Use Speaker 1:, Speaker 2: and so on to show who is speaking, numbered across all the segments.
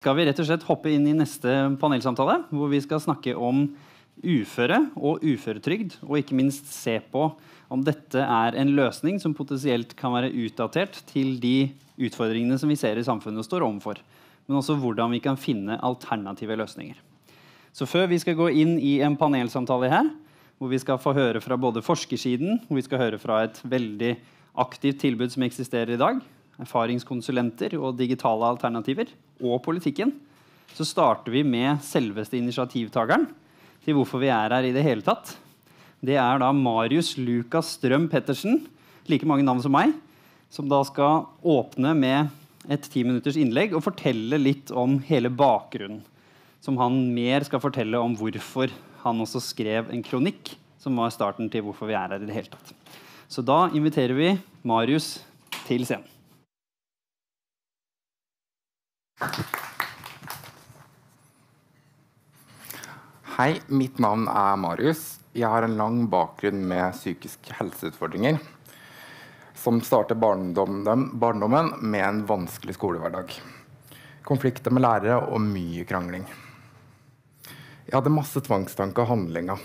Speaker 1: Skal vi rett og slett hoppe inn i neste panelsamtale, hvor vi skal snakke om uføre og uføretrygd, og ikke minst se på om dette er en løsning som potensielt kan være utdatert til de utfordringene som vi ser i samfunnet står overfor, men også hvordan vi kan finne alternative løsninger. Så før vi skal gå inn i en panelsamtale her, hvor vi skal få høre fra både forskersiden, hvor vi skal høre fra et veldig aktivt tilbud som eksisterer i dag, erfaringskonsulenter og digitale alternativer, og politikken, så starter vi med selveste initiativtageren til hvorfor vi er her i det hele tatt. Det er da Marius Lukas Strøm Pettersen, like mange navn som meg, som da skal åpne med et 10 minutters innlegg og fortelle litt om hele bakgrunnen, som han mer skal fortelle om hvorfor han også skrev en kronikk som var starten til hvorfor vi er her i det hele tatt. Så da inviterer vi Marius til scenen.
Speaker 2: Hei, mitt navn er Marius. Jeg har en lang bakgrunn med psykiske helseutfordringer, som startet barndommen med en vanskelig skolehverdag. Konflikter med lærere og mye krangling. Jeg hadde masse tvangstanker og handlinger.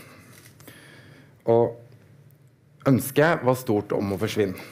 Speaker 2: Og ønsket var stort om å forsvinne.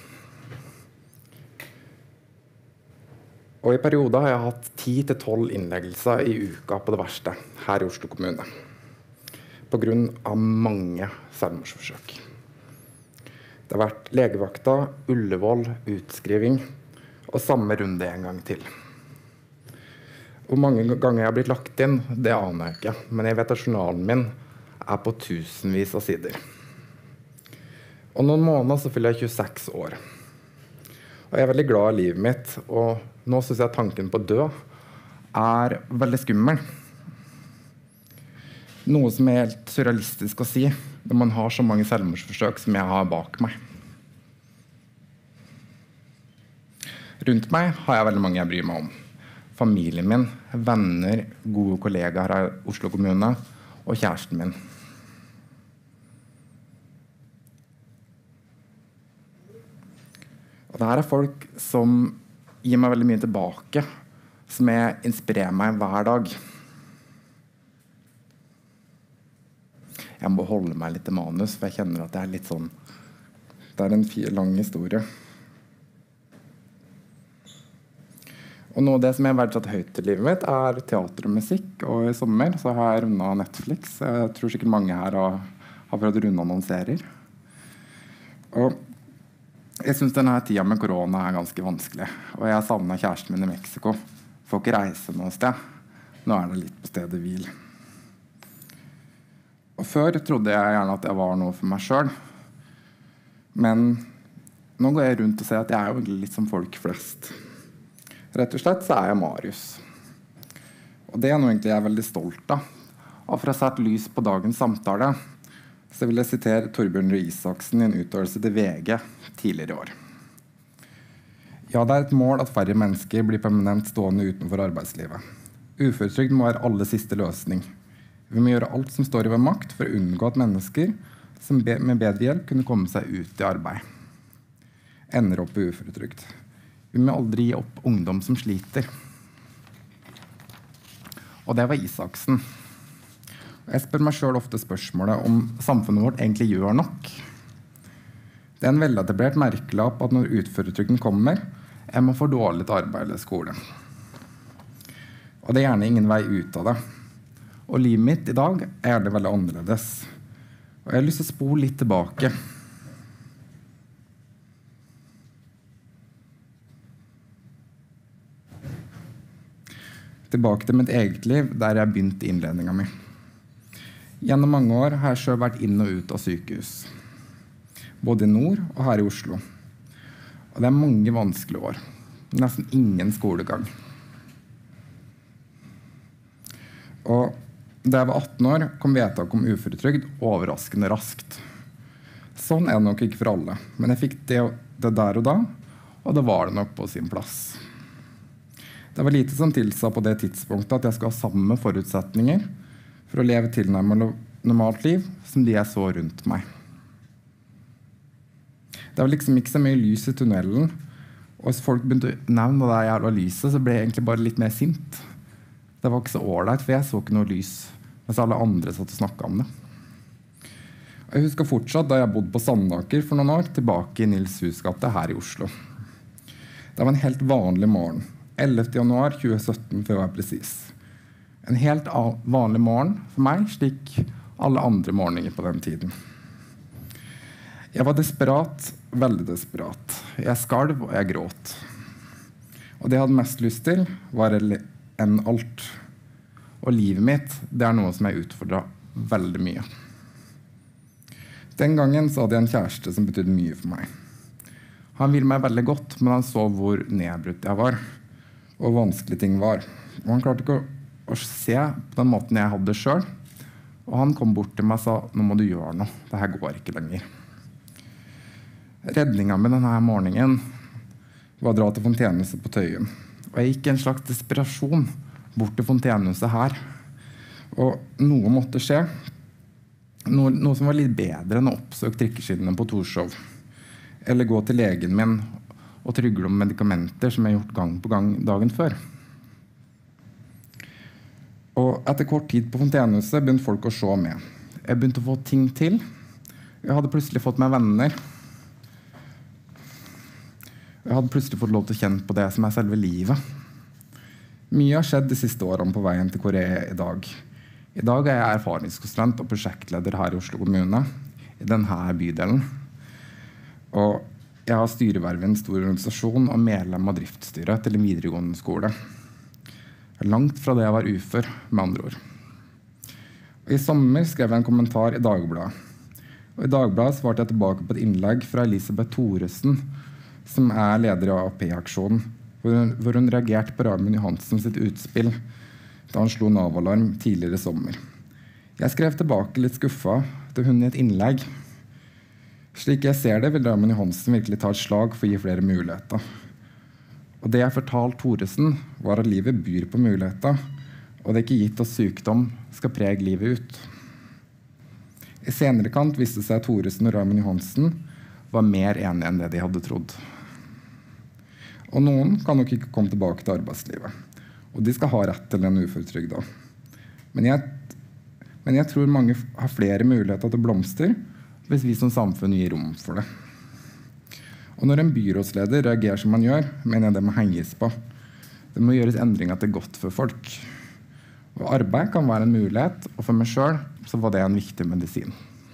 Speaker 2: Og i perioder har jeg hatt 10-12 innleggelser i uka på det verste her i Oslo kommune, på grunn av mange selvmordsforsøk. Det har vært legevakta, Ullevål, utskriving og samme runde en gang til. Hvor mange ganger jeg har blitt lagt inn, det aner jeg ikke, men jeg vet at journalen min er på tusenvis av sider. Og noen måneder så fyller jeg 26 år. Og jeg er veldig glad i livet mitt, og nå synes jeg at tanken på å dø er veldig skummel. Noe som er helt surrealistisk å si, når man har så mange selvmordsforsøk som jeg har bak meg. Rundt meg har jeg veldig mange jeg bryr meg om. Familien min, venner, gode kollegaer her i Oslo kommune, og kjæresten min. Og det her er folk som gir meg veldig mye tilbake, som inspirerer meg hver dag. Jeg må holde meg litt til manus, for jeg kjenner at det er litt sånn, det er en lang historie. Og noe av det som jeg har verdsatt høyt i livet mitt er teater og musikk, og i sommer så har jeg rundet Netflix. Jeg tror sikkert mange her har prøvd å runde noen serier. Og jeg synes denne tida med korona er ganske vanskelig, og jeg savner kjæresten min i Mexico. Får ikke reise noe sted. Nå er det litt på stedet hvil. Og før trodde jeg gjerne at jeg var noe for meg selv, men nå går jeg rundt og ser at jeg er jo litt som folk flest. Rett og slett så er jeg Marius. Og det er noe egentlig jeg er veldig stolt av. Og for å sette lys på dagens samtale, så vil jeg sitere Torbjørn Røe Isaksen i en uttalelse til VG tidligere i år. Ja, det er et mål at færre mennesker blir permanent stående utenfor arbeidslivet. Uføretrygd må være aller siste løsning. Vi må gjøre alt som står i vår makt for å unngå at mennesker som med bedre hjelp kunne komme seg ut i arbeid. Ender opp på uføretrygd. Vi må aldri gi opp ungdom som sliter. Og det var Isaksen. Jeg spør meg selv ofte spørsmålet om samfunnet vårt egentlig gjør nok. Det er en veletablert merkelapp at når uføretrygden kommer, er man for dårlig til arbeid eller skole. Og det er gjerne ingen vei ut av det. Og livet mitt i dag er gjerne veldig annerledes. Og jeg har lyst til å spole litt tilbake. Tilbake til mitt eget liv, der jeg begynte innledningen min. Gjennom mange år har jeg selv vært inn og ut av sykehus, både i nord og her i Oslo. Og det er mange vanskelige år, nesten ingen skolegang. Og da jeg var 18 år, kom vedtak om uføretrygd overraskende raskt. Sånn er det nok ikke for alle, men jeg fikk det der og da, og det var det nok på sin plass. Det var lite som tilsa på det tidspunktet at jeg skulle ha samme forutsetninger for å leve tilnærmet normalt liv som de jeg så rundt meg. Det var liksom ikke så mye lys i tunnelen, og hvis folk begynte å nevne det jævla lyset, så ble jeg egentlig bare litt mer sint. Det var ikke så ålreit, for jeg så ikke noe lys, mens alle andre satt og snakket om det. Jeg husker fortsatt da jeg bodde på Sandaker for noen år, tilbake i Nils Hus gate her i Oslo. Det var en helt vanlig morgen, 11. januar 2017 for å være presis. En helt vanlig morgen for meg, slik alle andre morgener på den tiden. Jeg var desperat, veldig desperat. Jeg skalv og jeg gråt. Og det jeg hadde mest lyst til var enn alt. Og livet mitt, det er noe som jeg utfordret veldig mye. Den gangen så hadde jeg en kjæreste som betydde mye for meg. Han ville meg veldig godt, men han så hvor nedbrutt jeg var, og hvor vanskelig ting var. Og han klarte ikke å se på den måten jeg hadde det selv. Og han kom bort til meg og sa, nå må du gjøre noe, det her går ikke lenger. Redningen med denne morgenen var å dra til Fontenehuset på Tøyen. Og jeg gikk i en slags desperasjon bort til Fontenehuset her. Og noe måtte skje. Noe som var litt bedre enn å oppsøke trikkeskinnene på Torshov. Eller gå til legen min og trygle om medikamenter som jeg har gjort gang på gang dagen før. Og etter kort tid på Fontenehuset begynte folk å se med. Jeg begynte å få ting til. Jeg hadde plutselig fått meg venner. Jeg hadde plutselig fått lov til å kjenne på det som er selve livet. Mye har skjedd de siste årene på veien til Korea i dag. I dag er jeg erfaringskonsulent og prosjektleder her i Oslo kommune, i denne bydelen. Og jeg har styreverv i en stor organisasjon og medlem av driftsstyret til en videregående skole. Langt fra det jeg var ufør, med andre ord. Og i sommer skrev jeg en kommentar i Dagbladet. Og i Dagbladet svarte jeg tilbake på et innlegg fra Elisabeth Thoresen, som er leder i AAP-aksjonen, hvor hun reagerte på Raymond Johansen sitt utspill da han slo Nav-alarm tidligere i sommer. Jeg skrev tilbake litt skuffet til hun i et innlegg. Slik jeg ser det, vil Raymond Johansen virkelig ta et slag for å gi flere muligheter. Og det jeg fortalte Thoresen, var at livet byr på muligheter, og det er ikke gitt at sykdom skal prege livet ut. I senere kant viste det seg at Thoresen og Raymond Johansen var mer enige enn det de hadde trodd. Og noen kan nok ikke komme tilbake til arbeidslivet. Og de skal ha rett til en uføretrygd. Men jeg tror mange har flere muligheter til å blomstre hvis vi som samfunn gir rom for det. Og når en byrådsleder reagerer som man gjør, mener jeg det må heies på. Det må gjøres endringer til godt for folk. Og arbeid kan være en mulighet, og for meg selv så var det en viktig medisin.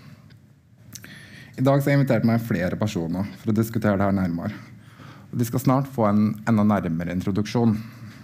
Speaker 2: I dag så har jeg invitert meg flere personer for å diskutere det her nærmere. Og de skal snart få en enda nærmere introduksjon.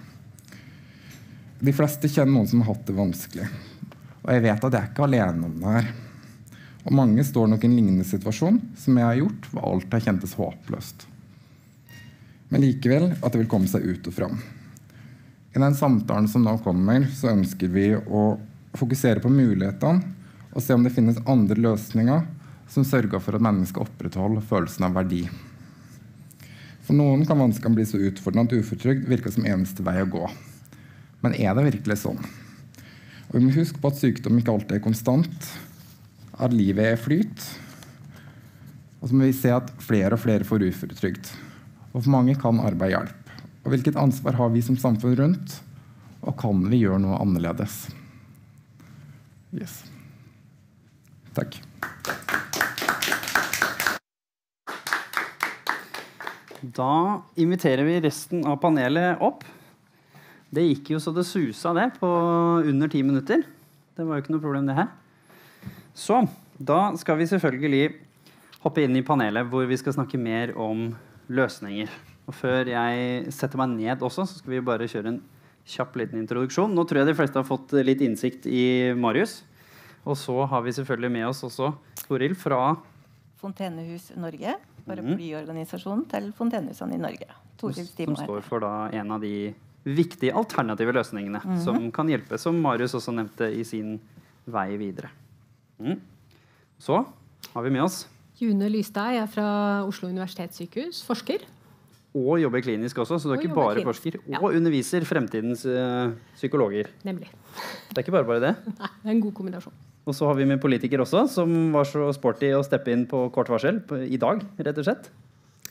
Speaker 2: De fleste kjenner noen som har hatt det vanskelig. Og jeg vet at jeg er ikke alene om det her. Og mange står nok i en lignende situasjon som jeg har gjort, hvor alt har kjentes håpløst. Men likevel at det vil komme seg ut og fram. I den samtalen som nå kommer, så ønsker vi å fokusere på mulighetene og se om det finnes andre løsninger som sørger for at mennesker opprettholder følelsen av verdi. For noen kan vanskene bli så utfordrende at uføretrygd virker som eneste vei å gå. Men er det virkelig sånn? Og vi må huske på at sykdom ikke alltid er konstant, at livet er flyt. Og så må vi se at flere og flere får uføretrygd. Og for mange kan arbeid hjelpe. Og hvilket ansvar har vi som samfunn rundt? Og kan vi gjøre noe annerledes? Yes. Takk.
Speaker 1: Da inviterer vi resten av panelet opp. Det gikk jo så det susa det på under 10 minutter. Det var jo ikke noe problem det her. Så, da skal vi selvfølgelig hoppe inn i panelet hvor vi skal snakke mer om løsninger. Og før jeg setter meg ned også, så skal vi bare kjøre en kjapp liten introduksjon. Nå tror jeg de fleste har fått litt innsikt i Marius. Og så har vi selvfølgelig med oss også Toril fra
Speaker 3: Fontenehus Norge, paraplyorganisasjonen til Fontenehusene i Norge. Toril Stimo
Speaker 1: som står for da en av de viktige alternative løsningene som kan hjelpe, som Marius også nevnte i sin vei videre. Så har vi med oss
Speaker 4: June Lystad, jeg er fra Oslo universitetssykehus, forsker.
Speaker 1: Og jobber klinisk også, så du er ikke bare forsker. Og underviser fremtidens psykologer.
Speaker 4: Nemlig.
Speaker 1: Det er ikke bare det?
Speaker 4: Nei, det er en god kombinasjon.
Speaker 1: Og så har vi med politiker også, som var så sporty å steppe inn på kort varsel i dag, rett og slett.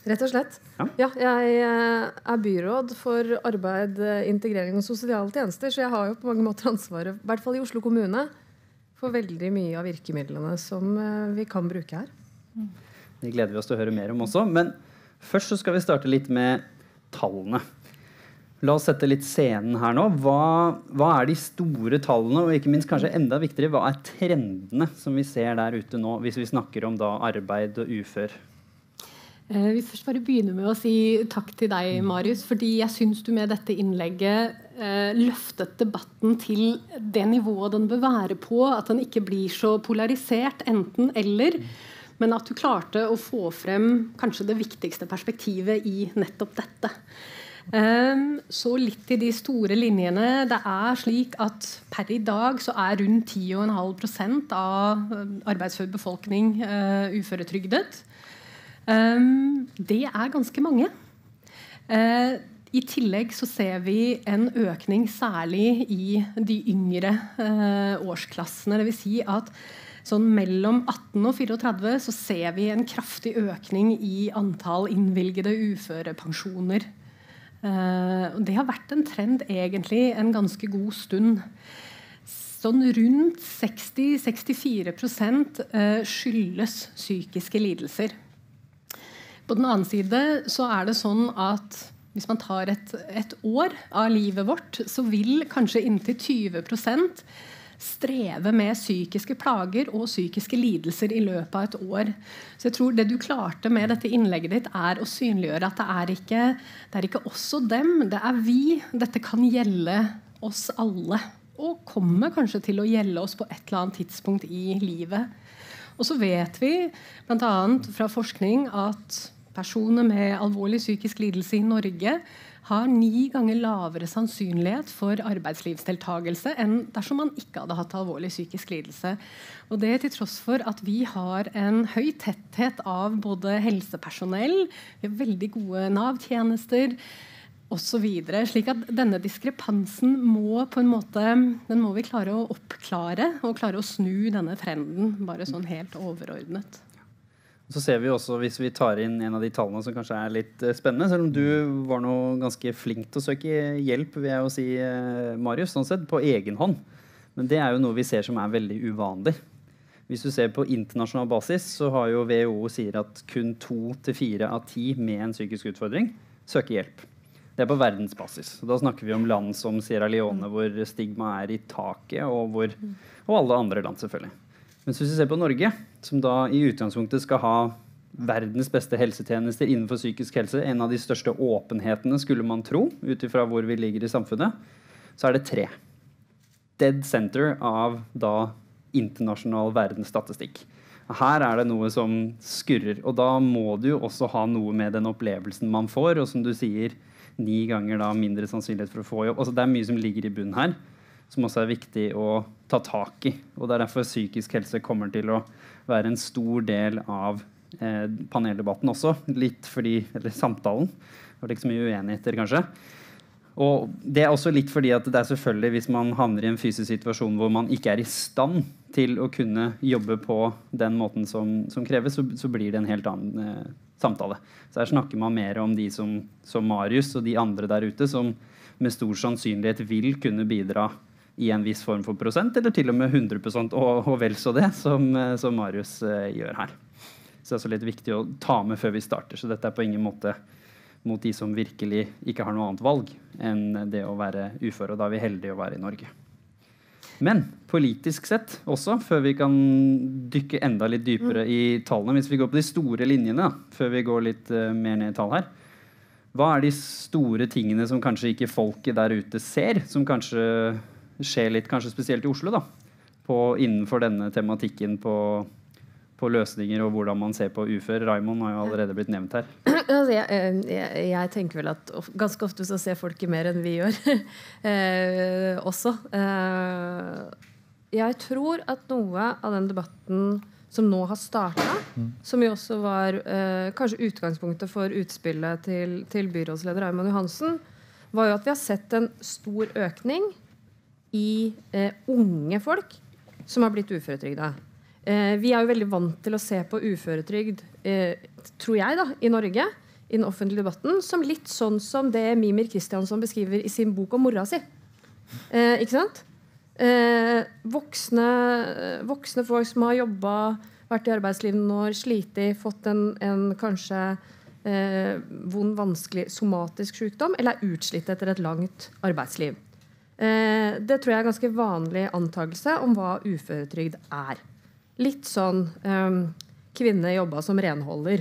Speaker 4: Rett og slett. Ja, jeg er byråd for arbeid, integrering og sosiale tjenester, så jeg har jo på mange måter ansvaret, i hvert fall i Oslo kommune, for veldig mye av virkemidlene som vi kan bruke her.
Speaker 1: Det gleder vi oss til å høre mer om også, men først så skal vi starte litt med tallene. La oss sette litt scenen her nå. Hva er de store tallene, og ikke minst kanskje enda viktigere, hva er trendene som vi ser der ute nå, hvis vi snakker om da arbeid og ufør?
Speaker 4: Vi først bare begynner med å si takk til deg, Marius, fordi jeg synes du med dette innlegget løftet debatten til det nivået den bør være på, at den ikke blir så polarisert, enten eller, men at du klarte å få frem kanskje det viktigste perspektivet i nettopp dette. Så litt i de store linjene. Det er slik at per i dag så er rundt 10,5% av arbeidsfør befolkning uføretrygdet. Det er ganske mange. I tillegg så ser vi en økning særlig i de yngre årsklassene. Det vil si at sånn mellom 18 og 34 så ser vi en kraftig økning i antall innvilgede uførepensjoner. Det har vært en trend egentlig en ganske god stund. Sånn rundt 60-64% skyldes psykiske lidelser. På den annen side så er det sånn at hvis man tar et år av livet vårt, så vil kanskje inntil 20% streve med psykiske plager og psykiske lidelser i løpet av et år. Så jeg tror det du klarte med dette innlegget ditt er å synliggjøre at det er ikke oss og dem, det er vi. Dette kan gjelde oss alle, og kommer kanskje til å gjelde oss på et eller annet tidspunkt i livet. Og så vet vi, blant annet fra forskning, at personer med alvorlig psykisk lidelse i Norge har 9 ganger lavere sannsynlighet for arbeidslivsdeltagelse enn dersom man ikke hadde hatt alvorlig psykisk lidelse. Og det til tross for at vi har en høy tetthet av både helsepersonell, vi har veldig gode Nav-tjenester og så videre, slik at denne diskrepansen må på en måte, den må vi klare å oppklare og klare å snu denne trenden, bare sånn helt overordnet.
Speaker 1: Så ser vi også, hvis vi tar inn en av de tallene som kanskje er litt spennende, selv om du var nå ganske flink til å søke hjelp, vil jeg jo si, Marius, sånn sett, på egen hånd. Men det er jo noe vi ser som er veldig uvanlig. Hvis du ser på internasjonal basis, så har jo WHO sier at kun 2-4 av 10 med en psykisk utfordring søker hjelp. Det er på verdensbasis. Da snakker vi om land som Sierra Leone, hvor stigma er i taket, og alle andre land selvfølgelig. Men hvis vi ser på Norge, som da i utgangspunktet skal ha verdens beste helsetjenester innenfor psykisk helse, en av de største åpenhetene skulle man tro, utifra hvor vi ligger i samfunnet, så er det 3. Dead center av da internasjonal verdensstatistikk. Her er det noe som skurrer, og da må du jo også ha noe med den opplevelsen man får, og som du sier, 9 ganger da mindre sannsynlighet for å få jobb. Altså det er mye som ligger i bunnen her, som også er viktig å ta tak i. Og det er derfor psykisk helse kommer til å være en stor del av paneldebatten også. Litt fordi, eller samtalen, det var ikke så mye uenigheter kanskje. Og det er også litt fordi at det er selvfølgelig hvis man havner i en fysisk situasjon hvor man ikke er i stand til å kunne jobbe på den måten som kreves, så blir det en helt annen samtale. Så her snakker man mer om de som Marius og de andre der ute som med stor sannsynlighet vil kunne bidra i en viss form for prosent, eller til og med 100% og vel så det, som Marius gjør her. Så det er også litt viktig å ta med før vi starter, så dette er på ingen måte mot de som virkelig ikke har noe annet valg enn det å være ufør, og da er vi heldige å være i Norge. Men politisk sett også, før vi kan dykke enda litt dypere i tallene, hvis vi går på de store linjene, før vi går litt mer ned i tall her, hva er de store tingene som kanskje ikke folket der ute ser, som kanskje skjer litt, kanskje spesielt i Oslo da, innenfor denne tematikken på løsninger og hvordan man ser på ufør? Raimond har jo allerede blitt nevnt her.
Speaker 5: Altså, jeg tenker vel at ganske ofte så ser folk mer enn vi gjør også. Jeg tror at noe av den debatten som nå har startet, som jo også var kanskje utgangspunktet for utspillet til byrådsleder Raimond Johansen, var jo at vi har sett en stor økning i unge folk som har blitt uføretrygdet. Vi er jo veldig vant til å se på uføretrygd, tror jeg da, i Norge, i den offentlige debatten som litt sånn som det Mimir Kristiansson beskriver i sin bok om mora si. Ikke sant? Voksne folk som har jobbet, vært i arbeidslivet noen år, slitet, fått en kanskje vond, vanskelig somatisk sykdom, eller utslitt etter et langt arbeidsliv. Det tror jeg en ganske vanlig antagelse om hva uføretrygd er. Litt sånn kvinne jobbet som renholder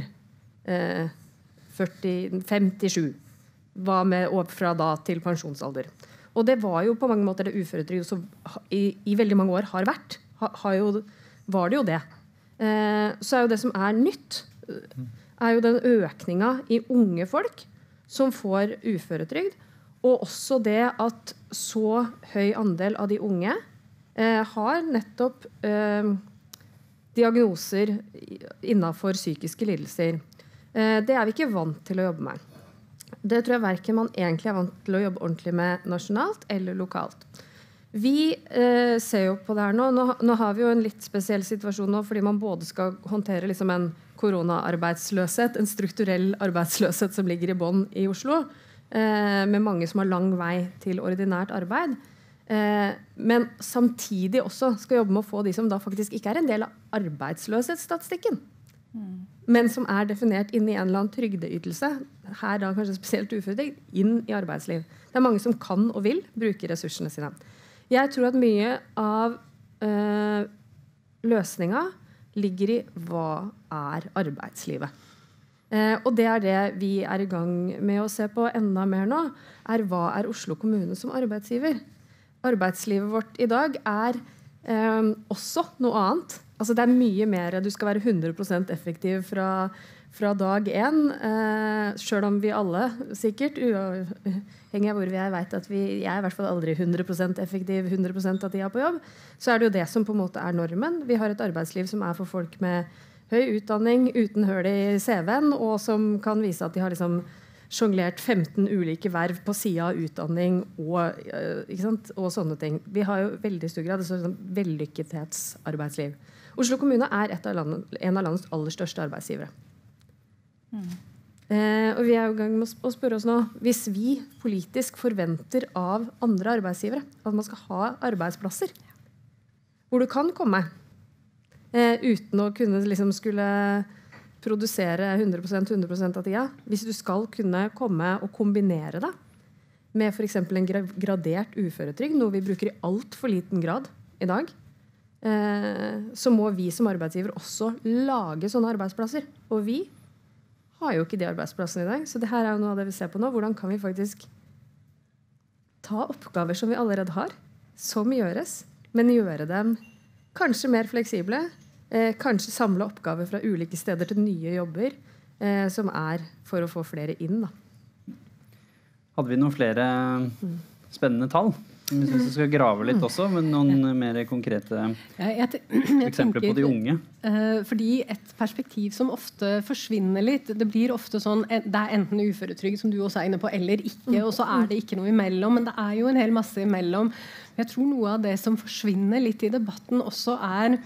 Speaker 5: 57 var med fra da til pensjonsalder. Og det var jo på mange måter det uføretrygd som i veldig mange år har vært. Var det jo det. Så jo det som nytt, jo den økninga i unge folk som får uføretrygd, og også det at så høy andel av de unge har nettopp diagnoser innenfor psykiske lidelser. Det vi ikke vant til å jobbe med. Det tror jeg hverken man egentlig vant til å jobbe ordentlig med nasjonalt eller lokalt. Vi ser jo på det her nå. Nå har vi jo en litt spesiell situasjon nå, fordi man både skal håndtere liksom en korona-arbeidsløshet, en strukturell arbeidsløshet som ligger i bånn i Oslo, med mange som har lang vei til ordinært arbeid. Men samtidig også skal jobbe med å få de som da faktisk ikke en del av arbeidsløshetsstatistikken, men som definert inn i en eller annen trygdeytelse, her da kanskje spesielt uføretrygd, inn i arbeidsliv. Det mange som kan og vil bruke ressursene sine. Jeg tror at mye av løsninga ligger i hva arbeidslivet. Og det det vi i gang med å se på enda mer nå, hva Oslo kommune som arbeidsgiver. Arbeidslivet vårt i dag også noe annet. Altså det mye mer, du skal være 100% effektiv fra dag 1, selv om vi alle sikkert, uavhengig av hvor vi vet at jeg i hvert fall aldri 100% effektiv 100% av tida på jobb, så det jo det som på en måte normen. Vi har et arbeidsliv som for folk med høy utdanning, uten høl i CV-en, og som kan vise at de har liksom jonglert 15 ulike verv på siden av utdanning og, ikke sant? Og sånne ting. Vi har jo veldig stor grad sånn vellykkethetsarbeidsliv. Oslo kommune en av landets aller største arbeidsgivere. Og vi jo i gang med å spørre oss nå, hvis vi politisk forventer av andre arbeidsgivere at man skal ha arbeidsplasser hvor du kan komme uten å kunne liksom skulle produsere 100% av tida. Hvis du skal kunne komme og kombinere det med for eksempel en gradert uføretrygd, noe vi bruker i alt for liten grad i dag, så må vi som arbeidsgiver også lage sånne arbeidsplasser. Og vi har jo ikke de arbeidsplassene i dag, så det her jo noe av det vi ser på nå. Hvordan kan vi faktisk ta oppgaver som vi allerede har, som gjøres, men gjøre dem kanskje mer fleksible, kanskje samle oppgaver fra ulike steder til nye jobber som for å få flere inn da.
Speaker 1: Hadde vi noen flere spennende tall? Vi synes vi skal grave litt også, men noen mer konkrete eksempler på de unge.
Speaker 4: Fordi et perspektiv som ofte forsvinner litt, det blir ofte sånn, det enten uføretrygd som du også inne på, eller ikke, og så det ikke noe imellom, men det jo en hel masse imellom. Jeg tror noe av det som forsvinner litt i debatten også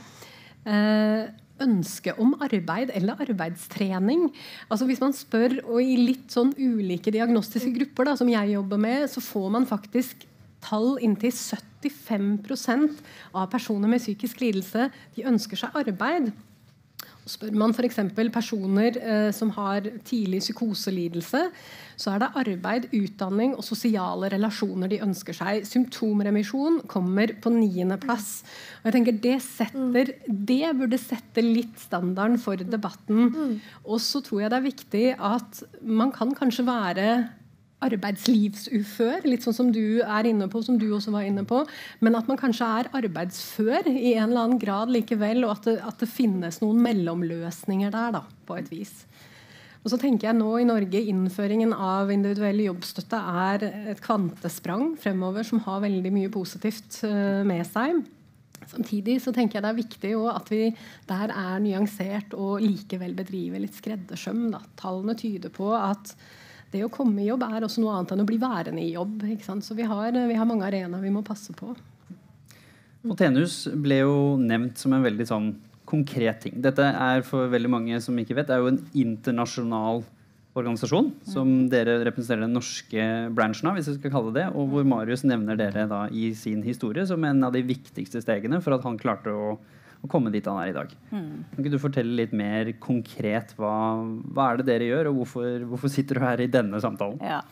Speaker 4: ønske om arbeid eller arbeidstrening. Altså hvis man spør, og i litt sånn ulike diagnostiske grupper da, som jeg jobber med, så får man faktisk tall inntil 75% av personer med psykisk lidelse, de ønsker seg arbeid. Og spør man for eksempel personer som har tidlig psykoselidelse, så det arbeid, utdanning og sosiale relasjoner de ønsker seg. Symptomremisjon kommer på 9. plass. Og jeg tenker det burde sette litt standarden for debatten. Og så tror jeg det viktig at man kan kanskje være arbeidslivsufør, litt sånn som du inne på, som du også var inne på, men at man kanskje arbeidsfør i en eller annen grad likevel, og at det finnes noen mellomløsninger der da, på et vis. Og så tenker jeg nå i Norge, innføringen av individuell jobbstøtte et kvantesprang fremover som har veldig mye positivt med seg. Samtidig så tenker jeg det viktig at vi der nyansert og likevel bedriver litt skreddersøm. Da. Tallene tyder på at det å komme i jobb også noe annet enn å bli værende i jobb. Ikke sant? Så vi har mange arenaer vi må passe på.
Speaker 1: Fontenehus ble jo nevnt som en veldig sånn konkret ting. Dette for veldig mange som ikke vet, jo en internasjonal organisasjon, som dere representerer den norske branchen av, hvis vi skal kalle det, og hvor Marius nevner dere da i sin historie som en av de viktigste stegene for at han klarte å komme dit han er i dag. Kan ikke du fortelle litt mer konkret hva er det dere gjør, og hvorfor sitter du her i denne samtalen?
Speaker 3: Ja.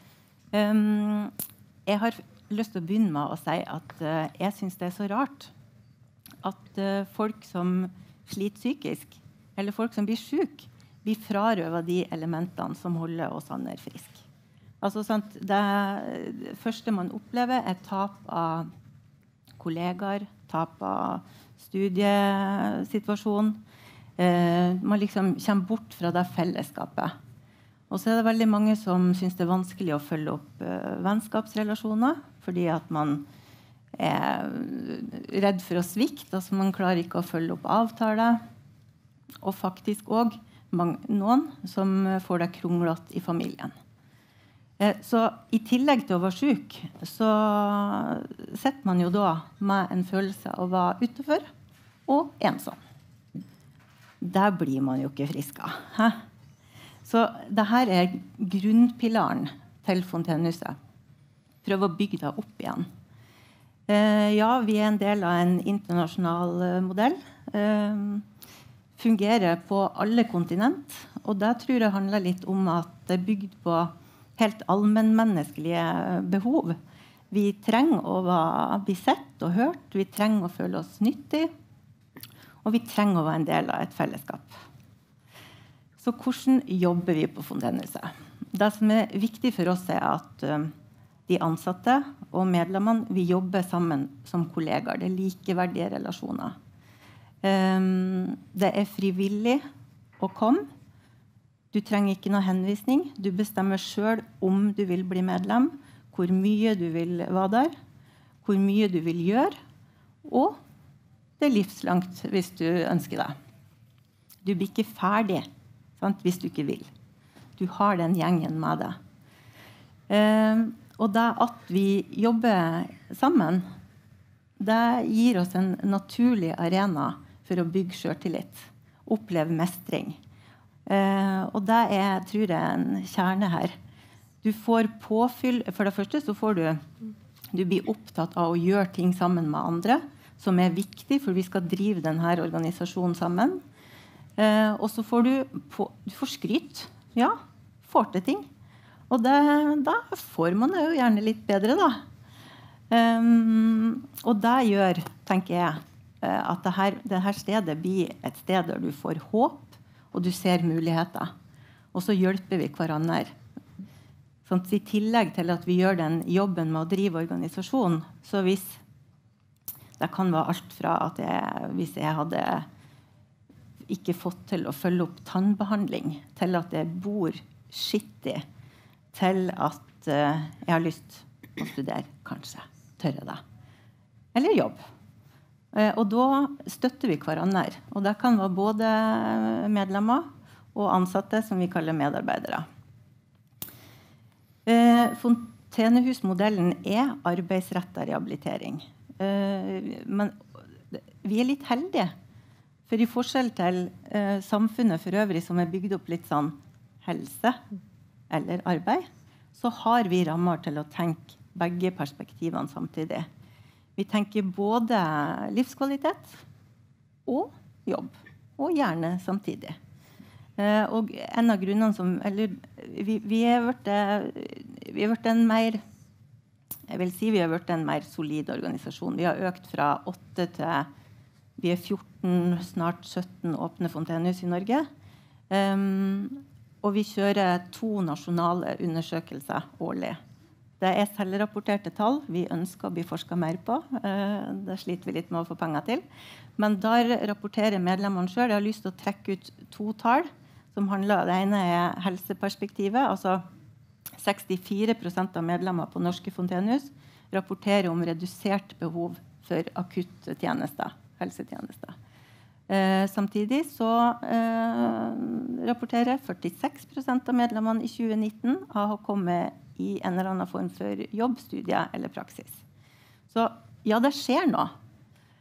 Speaker 3: Jeg har lyst til å begynne med å si at jeg synes det er så rart at folk som sliter psykisk, eller folk som blir syke, vi frarøver de elementene som holder oss andre friske. Altså, sant, det første man opplever tap av kollegaer, tap av studiesituasjon. Man liksom kommer bort fra det fellesskapet. Og så det veldig mange som synes det vanskelig å følge opp vennskapsrelasjoner, fordi at man redd for å svikte, altså man klarer ikke å følge opp avtaler. Og faktisk også noen som får det kronglete i familien. Så i tillegg til å være syk, så setter man jo da med en følelse av å være utenfor og ensom. Der blir man jo ikke frisk av. Så dette grunnpilaren til Fontenehuset. Prøve å bygge det opp igjen. Ja, vi en del av en internasjonal modell. Fungerer på alle kontinent, og det tror jeg handler litt om at det bygd på helt allmennmenneskelige behov. Vi trenger å bli sett og hørt, vi trenger å føle oss nyttig, og vi trenger å være en del av et fellesskap. Så hvordan jobber vi på Fontenehuset? Det som viktig for oss at de ansatte og medlemmene, vi jobber sammen som kollegaer. Det likeverdige relasjoner. Det frivillig å komme. Du trenger ikke noe henvisning. Du bestemmer selv om du vil bli medlem, hvor mye du vil være der, hvor mye du vil gjøre, og det livslangt hvis du ønsker det. Du blir ikke ferdig, sant, hvis du ikke vil. Du har den gjengen med deg. Og det at vi jobber sammen, det gir oss en naturlig arena for å bygge selvtillit, oppleve mestring. Og det tror jeg en kjerne her. Du får påfyll, for det første så får du blir opptatt av å gjøre ting sammen med andre, som viktig, for vi skal drive denne organisasjonen sammen. Og så får du får skryt. Ja, får til ting. Og da får man jo gjerne litt bedre da. Og det gjør, tenker jeg, at dette stedet blir et sted der du får håp, og du ser muligheter. Og så hjelper vi hverandre. Sånn, i tillegg til at vi gjør den jobben med å drive organisasjon, så hvis det kan være alt fra at hvis jeg hadde ikke fått til å følge opp tannbehandling, til at jeg bor skittig, til at jeg har lyst å studere, kanskje, tørre det. Eller jobb. Og da støtter vi hverandre. Og det kan være både medlemmer og ansatte som vi kaller medarbeidere. Fontenehusmodellen arbeidsrettet rehabilitering. Men vi litt heldige. For i forskjell til samfunnet for øvrig som bygd opp litt sånn helse eller arbeid, så har vi rammer til å tenke begge perspektivene samtidig. Vi tenker både livskvalitet og jobb, og gjerne samtidig. Og en av grunnene som, eller vi har vært en mer, jeg vil si vi har vært en mer solid organisasjon. Vi har økt fra 8 til, vi 14, snart 17 åpne fontenehus i Norge. Og vi kjører 2 nasjonale undersøkelser årlig. Det selvrapporterte tall vi ønsker å bli forsket mer på. Det sliter vi litt med å få penger til. Men der rapporterer medlemmene selv. Jeg har lyst til å trekke ut 2 tall som handler, det ene helseperspektivet. Altså 64% av medlemmer på norske fontenehus rapporterer om redusert behov for akutte tjenester, helsetjenester. Samtidig så rapporterer 46% av medlemmene i 2019 å ha kommet i en eller annen form for jobb, studie eller praksis. Så ja, det skjer noe.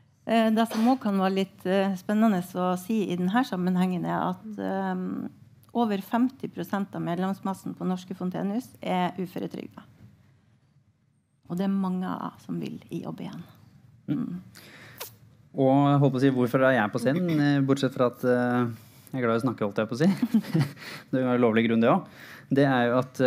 Speaker 3: Det som også kan være litt spennende å si i denne sammenhengen at over 50% av medlemsmassen på Norske Fontenehus uføretrygda. Og det mange som vil I jobb igjen.
Speaker 1: Og jeg holdt på å si, hvorfor jeg på scenen, bortsett fra at jeg glad I å snakke, holdt jeg på å si. Det var lovlig grunn det også. Det jo at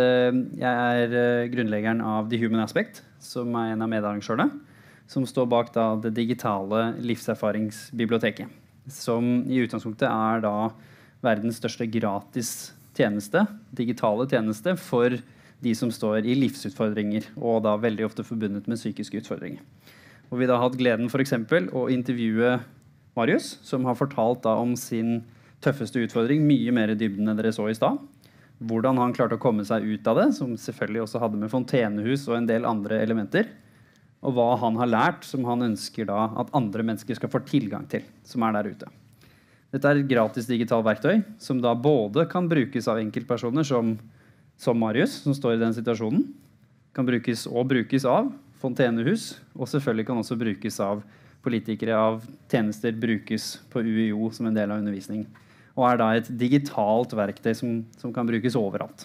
Speaker 1: jeg grunnleggeren av The Human Aspect, som en av medarrangørene, som står bak da det digitale livserfaringsbiblioteket, som I utgangspunktet da verdens største gratis tjeneste, digitale tjeneste for de som står I livsutfordringer, og da veldig ofte forbundet med psykiske utfordringer. Og vi da hatt gleden for eksempel å intervjue Marius, som har fortalt da om sin tøffeste utfordring, mye mer I dybden enn dere så I sted. Hvordan han klarte å komme seg ut av det, som selvfølgelig også hadde med fontenehus og en del andre elementer, og hva han har lært, som han ønsker da at andre mennesker skal få tilgang til, som der ute. Dette et gratis digitalt verktøy, som da både kan brukes av enkeltpersoner som Marius, som står I den situasjonen, kan brukes av fontenehus, og selvfølgelig kan også brukes av politikere, av tjenester brukes på UiO som en del av undervisning, og da et digitalt verktøy som kan brukes overalt.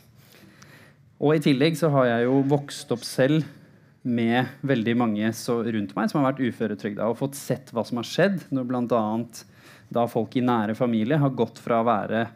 Speaker 1: Og I tillegg så har jeg jo vokst opp selv med veldig mange rundt meg som har vært uføretrygda og fått sett hva som har skjedd når blant annet da folk I nære familie har gått fra å være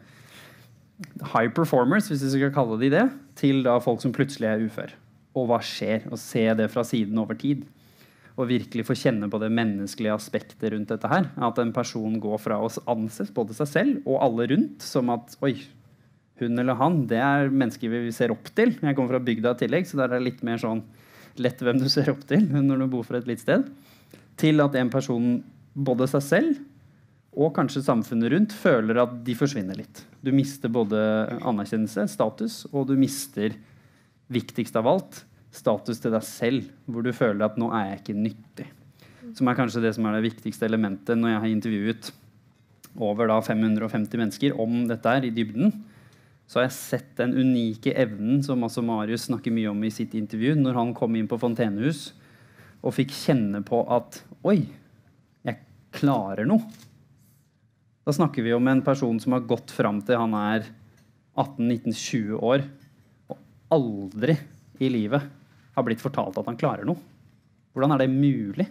Speaker 1: high performers, hvis vi skal kalle de det, til da folk som plutselig ufør. Og hva skjer? Og se det fra siden over tid. Og virkelig få kjenne på det menneskelige aspektet rundt dette her. At en person går fra å anses både seg selv og alle rundt som at, oi, hun eller han, det mennesker vi ser opp til. Jeg kommer fra bygda I tillegg, så der det litt mer sånn lett hvem du ser opp til når du bor for et litt sted. Til at en person, både seg selv og kanskje samfunnet rundt, føler at de forsvinner litt. Du mister både anerkjennelse, status, og du mister viktigst av alt, status til deg selv, hvor du føler at nå jeg ikke nyttig. Som kanskje det som det viktigste elementet når jeg har intervjuet over da 550 mennesker om dette her I dybden, så har jeg sett den unike evnen som også Marius snakker mye om I sitt intervju, når han kom inn på Fontenehus og fikk kjenne på at, oi, jeg klarer noe. Da snakker vi om en person som har gått frem til han 18, 19, 20 år, og aldri I livet har blitt fortalt at han klarer noe. Hvordan det mulig?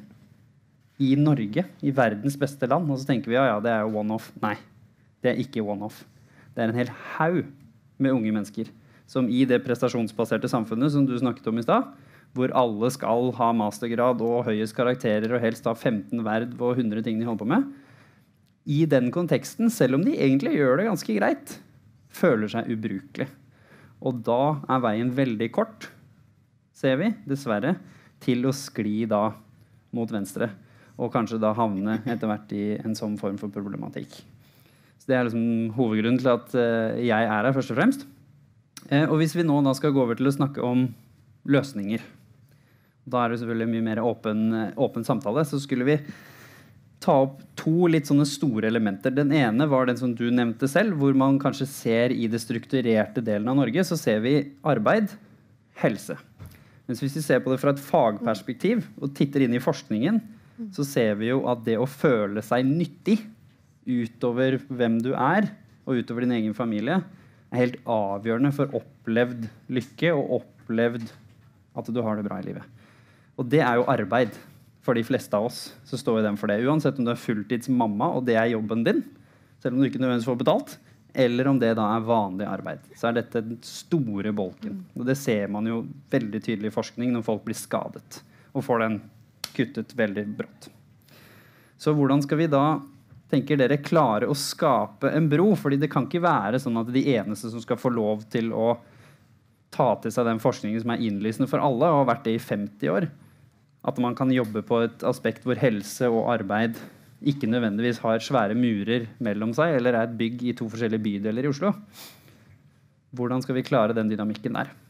Speaker 1: I Norge, I verdens beste land, og så tenker vi, ja, det jo one-off. Nei, det ikke one-off. Det en hel haug med unge mennesker, som I det prestasjonsbaserte samfunnet, som du snakket om I sted, hvor alle skal ha mastergrad og høyest karakterer, og helst ha 15 verv og 100 ting de holder på med, I den konteksten, selv om de egentlig gjør det ganske greit, føler seg ubrukelig. Og da veien veldig kort, ser vi, dessverre, til å skli da mot venstre, og kanskje da havne etter hvert I en sånn form for problematikk. Så det liksom hovedgrunnen til at jeg her først og fremst. Og hvis vi nå da skal gå over til å snakke om løsninger, da det selvfølgelig mye mer åpen samtale, så skulle vi ta opp to litt sånne store elementer. Den ene var den som du nevnte selv, hvor man kanskje ser I det strukturerte delen av Norge, så ser vi arbeid, helse. Mens hvis vi ser på det fra et fagperspektiv og titter inn I forskningen, så ser vi jo at det å føle seg nyttig utover hvem du og utover din egen familie, helt avgjørende for opplevd lykke og opplevd at du har det bra I livet. Og det jo arbeid. For de fleste av oss så står den for det. Uansett om du fulltidsmamma, og det jobben din, selv om du ikke nødvendigvis får betalt, eller om det da vanlig arbeid, så dette den store bolken. Og det ser man jo veldig tydelig I forskning når folk blir skadet, og får den kuttet veldig brått. Så hvordan skal vi da, tenker dere, klare å skape en bro? Fordi det kan ikke være sånn at de eneste som skal få lov til å ta til seg den forskningen som innlysende for alle, og har vært det I 50 år, at man kan jobbe på et aspekt hvor helse og arbeid ikke nødvendigvis har svære murer mellom seg, eller et bygg I 2 forskjellige bydeler I Oslo. Hvordan skal vi klare den dynamikken der?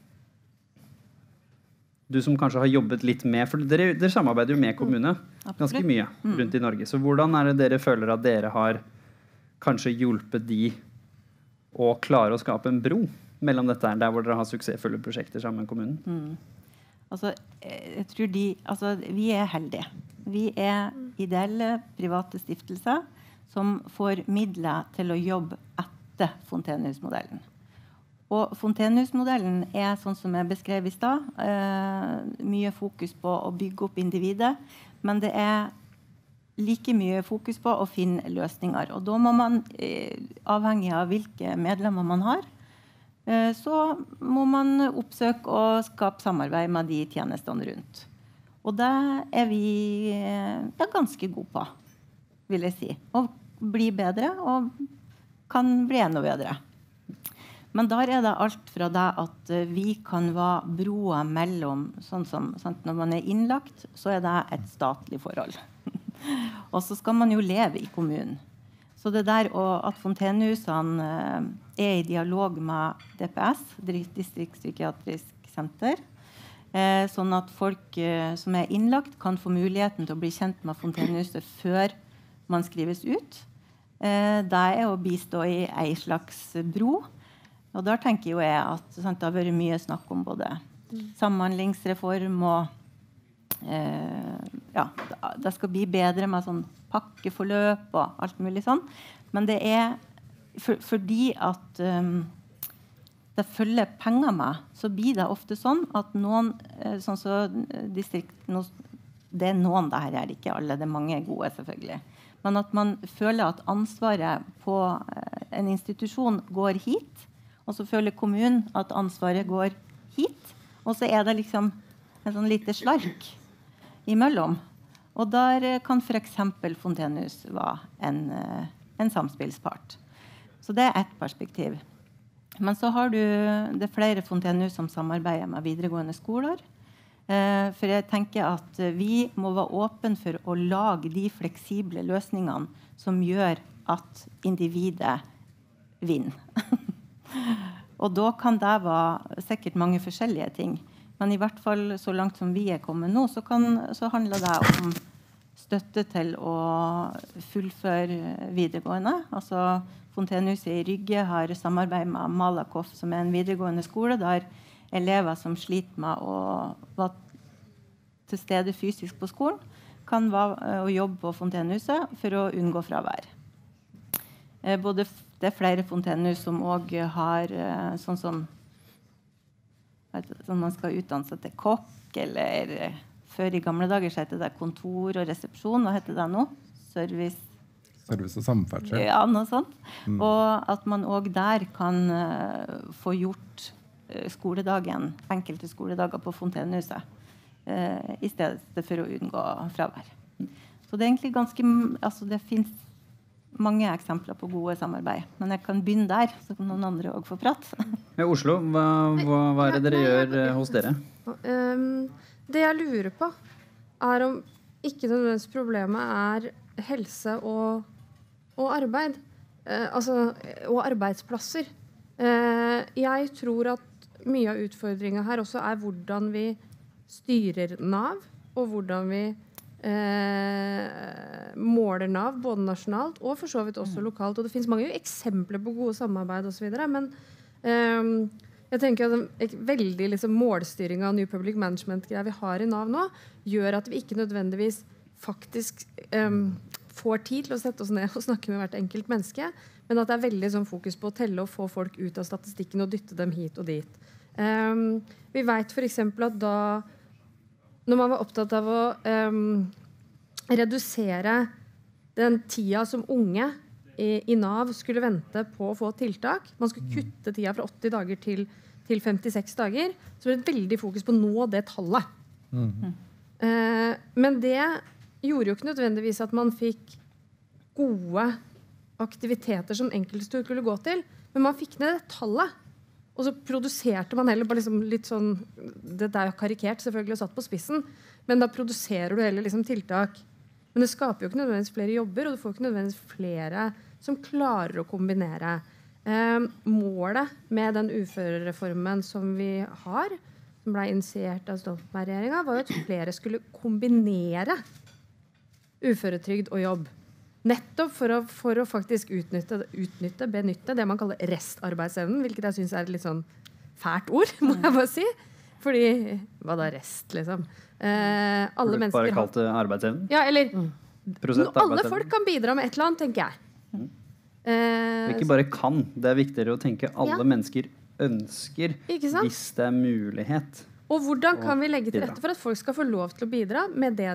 Speaker 1: Du som kanskje har jobbet litt med, for dere samarbeider jo med kommune ganske mye rundt I Norge. Så hvordan det dere føler at dere har kanskje hjulpet de å klare å skape en bro mellom dette der hvor dere har suksessfulle prosjekter sammen med kommunen?
Speaker 3: Altså, jeg tror vi heldige. Vi ideelle private stiftelser som får midler til å jobbe etter Fontenehusmodellen. Og Fontenehusmodellen sånn som jeg beskrev I sted, mye fokus på å bygge opp individet, men det like mye fokus på å finne løsninger. Og da må man, avhengig av hvilke medlemmer man har, så må man oppsøke og skape samarbeid med de tjenestene rundt. Og det vi ganske gode på, vil jeg si. Og bli bedre, og kan bli enda bedre. Men der det alt fra det at vi kan være broa mellom, sånn som når man innlagt, så det et statlig forhold. Og så skal man jo leve I kommunen. Så det der at Fontenehusene I dialog med DPS, Distriktspsykiatrisk senter, sånn at folk som innlagt kan få muligheten til å bli kjent med Fontenehuset før man skrives ut. Det å bistå I en slags bro. Og der tenker jo jeg at det har vært mye snakk om både samhandlingsreform og det skal bli bedre med sånn pakkeforløp og alt mulig sånn. Men det fordi at det følger penger med, så blir det ofte sånn at noen, sånn så det noen, det her ikke alle, det mange gode selvfølgelig. Men at man føler at ansvaret på en institusjon går hit, og så føler kommunen at ansvaret går hit, og så det liksom en sånn lite slark imellom. Og der kan for eksempel Fontenehus være en samspillspart. Så det et perspektiv. Men så har du det flere Fontenehus som samarbeider med videregående skoler. For jeg tenker at vi må være åpne for å lage de fleksible løsningene som gjør at individet vinner. Og da kan det være sikkert mange forskjellige ting. Men I hvert fall så langt som vi kommet nå, så handler det om støtte til å fullføre videregående. Altså Fontenehuset I Rygge har samarbeid med Malakoff, som en videregående skole, der elever som sliter med å være til stede fysisk på skolen, kan være å jobbe på Fontenehuset for å unngå fravær. Det flere Fontenehus som også har sånn som man skal utdanne seg til kokk, eller før I gamle dager så heter det kontor og resepsjon. Hva heter det nå? Service
Speaker 2: og samferdsel.
Speaker 3: Ja, noe sånt. Og at man også der kan få gjort skoledagen, enkelte skoledager på Fontenehuset, I stedet for å unngå fravær. Så det egentlig ganske, altså det finnes mange eksempler på gode samarbeid. Men jeg kan begynne der, så kan noen andre også få prate.
Speaker 1: I Oslo, hva det dere gjør hos dere?
Speaker 5: Det jeg lurer på, om ikke nødvendigvis problemet helse og arbeid. Og arbeidsplasser. Jeg tror at mye av utfordringen her også hvordan vi styrer NAV, og hvordan vi måler NAV, både nasjonalt og for så vidt også lokalt. Og det finnes mange eksempler på gode samarbeid og så videre, men jeg tenker at veldig liksom, målstyring av New Public Management-greier vi har I NAV nå, gjør at vi ikke nødvendigvis faktisk får tid til å sette oss ned og snakke med hvert enkelt menneske, men at det veldig sånn, fokus på å telle og få folk ut av statistikken og dytte dem hit og dit. Vi vet for eksempel at da når man var opptatt av å redusere den tida som unge I NAV skulle vente på å få tiltak, man skulle kutte tida fra 80 dager til 56 dager, så var det veldig fokus på å nå det tallet. Men det gjorde jo ikke nødvendigvis at man fikk gode aktiviteter som enkelte skulle gå til, men man fikk ned det tallet. Og så produserte man heller bare liksom litt sånn, det jo karikert selvfølgelig og satt på spissen, men da produserer du heller liksom tiltak. Men det skaper jo ikke nødvendigvis flere jobber, og du får ikke nødvendigvis flere som klarer å kombinere. Målet med den uførereformen som vi har, som ble initiert av Stoltenberg-regjeringen, var jo at flere skulle kombinere uføretrygd og jobb. Nettopp for å faktisk benytte det man kaller restarbeidsevnen, hvilket jeg synes et litt sånn fælt ord, må jeg bare si. Fordi, hva da rest, liksom? Alle mennesker
Speaker 1: bare kalt arbeidsevnen?
Speaker 5: Ja, eller alle folk kan bidra med et eller annet, tenker jeg.
Speaker 1: Ikke bare kan, det viktigere å tenke alle mennesker ønsker hvis det mulighet.
Speaker 5: Og hvordan kan vi legge til rette for at folk skal få lov til å bidra med det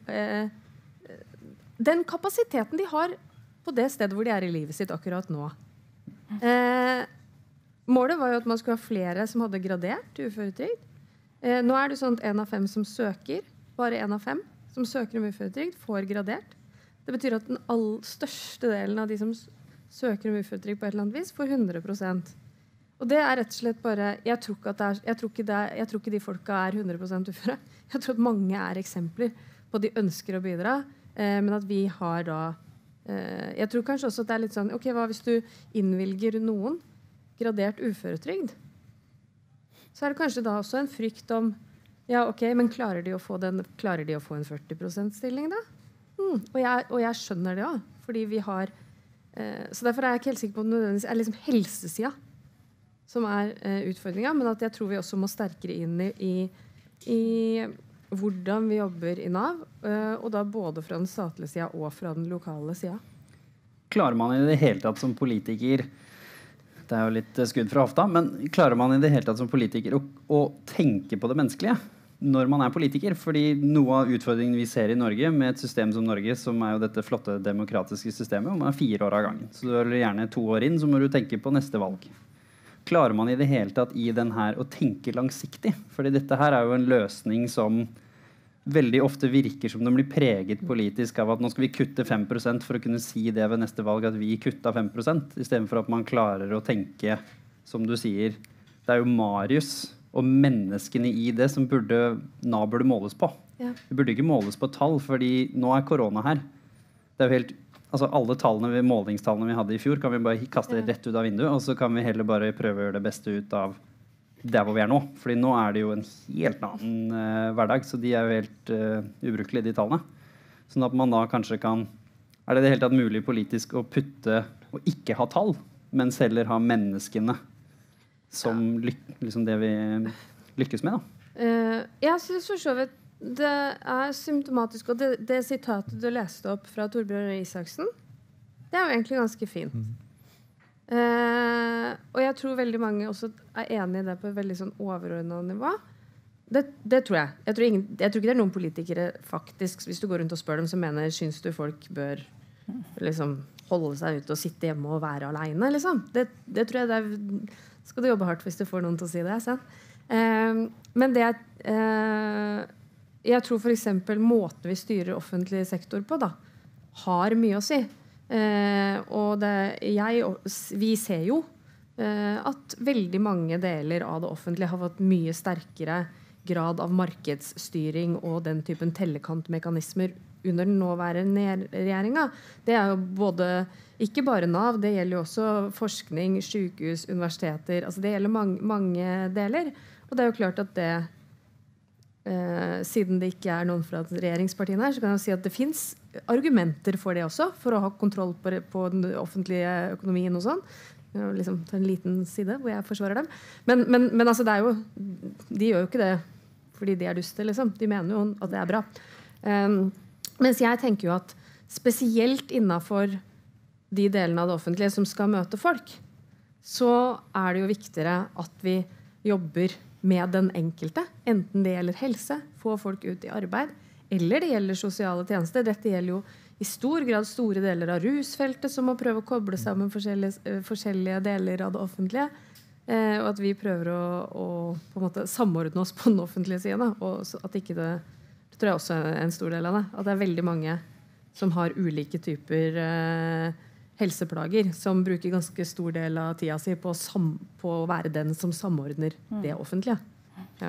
Speaker 5: den kapasiteten de har på det stedet hvor de i livet sitt akkurat nå. Målet var jo at man skulle ha flere som hadde gradert uføretrygd. Nå det sånn at 1 av 5 som søker, bare 1 av 5 som søker om uføretrygd, får gradert. Det betyr at den største delen av de som søker om uføretrygd på et eller annet vis, får 100%. Og det rett og slett bare, jeg tror ikke de folka 100% uføre. Jeg tror at mange eksempler på at de ønsker å bidra, men at vi har da jeg tror kanskje også at det litt sånn ok, hva hvis du innvilger noen gradert uføretrygd, så det kanskje da også en frykt om ja, ok, men klarer de å få en 40% stilling da? Og jeg skjønner det også, fordi vi har så derfor jeg ikke helt sikker på at det nødvendigvis liksom helsesida som utfordringen, men at jeg tror vi også må sterkere inn i hvordan vi jobber i NAV, og da både fra den statlige sida og fra den lokale sida.
Speaker 1: Klarer man i det hele tatt som politiker, det jo litt skudd fra hofta, men klarer man i det hele tatt som politiker å tenke på det menneskelige når man politiker? Fordi noe av utfordringen vi ser i Norge med et system som Norge, som jo dette flotte demokratiske systemet, man 4 år av gangen. Så du gjerne 2 år inn, så må du tenke på neste valg. Klarer man i det hele tatt i den her å tenke langsiktig? Fordi dette her jo en løsning som veldig ofte virker som den blir preget politisk av at nå skal vi kutte 5% for å kunne si det ved neste valg at vi kutta 5%, i stedet for at man klarer å tenke, som du sier, det jo Marius og menneskene i det som Nav burde måles på. Ja. Det burde ikke måles på tall, fordi nå korona her. Det jo helt alle målingstallene vi hadde i fjor kan vi bare kaste rett ut av vinduet, og så kan vi heller bare prøve å gjøre det beste ut av der hvor vi nå. Fordi nå det jo en helt annen hverdag, så de jo helt ubrukelige, de tallene. Sånn at man da kanskje kan det hele tatt mulig politisk å putte og ikke ha tall, men heller ha menneskene som liksom det vi lykkes med da.
Speaker 5: Jeg synes for så vidt det symptomatisk, og det sitatet du leste opp fra Torbjørn Røe Isaksen, det jo egentlig ganske fint. Og jeg tror veldig mange også enig i det på et veldig sånn overordnet nivå. Det tror jeg. Jeg tror ikke det noen politikere faktisk, hvis du går rundt og spør dem, som synes du folk bør liksom holde seg ute og sitte hjemme og være alene, liksom. Det tror jeg skal du jobbe hardt hvis du får noen til å si det, sant? Men det jeg tror for eksempel måten vi styrer offentlig sektor på da, har mye å si. Og vi ser jo at veldig mange deler av det offentlige har fått mye sterkere grad av markedsstyring og den typen tellekantmekanismer under den nåværende regjeringen. Det jo både, ikke bare NAV, det gjelder jo også forskning, sykehus, universiteter, altså det gjelder mange deler. Og det jo klart at det siden det ikke noen fra regjeringspartiene her, så kan jeg si at det finnes argumenter for det også, for å ha kontroll på den offentlige økonomien og sånn. Liksom til en liten side hvor jeg forsvarer dem. Men altså det jo, de gjør jo ikke det fordi de duste, liksom. De mener jo at det bra. Mens jeg tenker jo at spesielt innenfor de delene av det offentlige som skal møte folk, så det jo viktigere at vi jobber med den enkelte, enten det gjelder helse, få folk ut i arbeid, eller det gjelder sosiale tjenester. Dette gjelder jo i stor grad store deler av rusfeltet som må prøve å koble sammen forskjellige deler av det offentlige, og at vi prøver å på en måte samordne oss på den offentlige siden, og at ikke det tror jeg også en stor del av det, at det veldig mange som har ulike typer helseplager, som bruker ganske stor del av tida si på å være den som samordner det offentlige. Ja.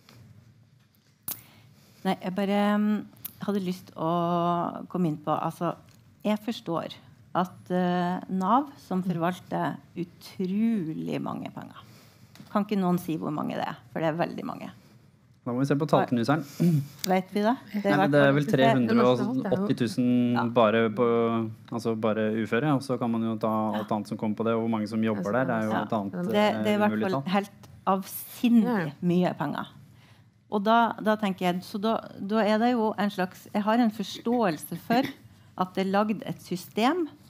Speaker 3: Nei, jeg bare hadde lyst å komme inn på, altså, jeg forstår at NAV som forvalter utrolig mange penger. Kan ikke noen si hvor mange det for det veldig mange.
Speaker 1: Da må vi se på tallknuseren.
Speaker 3: Vet vi det?
Speaker 1: Det vel 380 000 bare uføre, og så kan man jo ta alt annet som kommer på det, og hvor mange som jobber der, jo et annet
Speaker 3: det i hvert fall helt avsindig mye penger. Og da tenker jeg, så da det jo en slags, jeg har en forståelse for at det lagd et system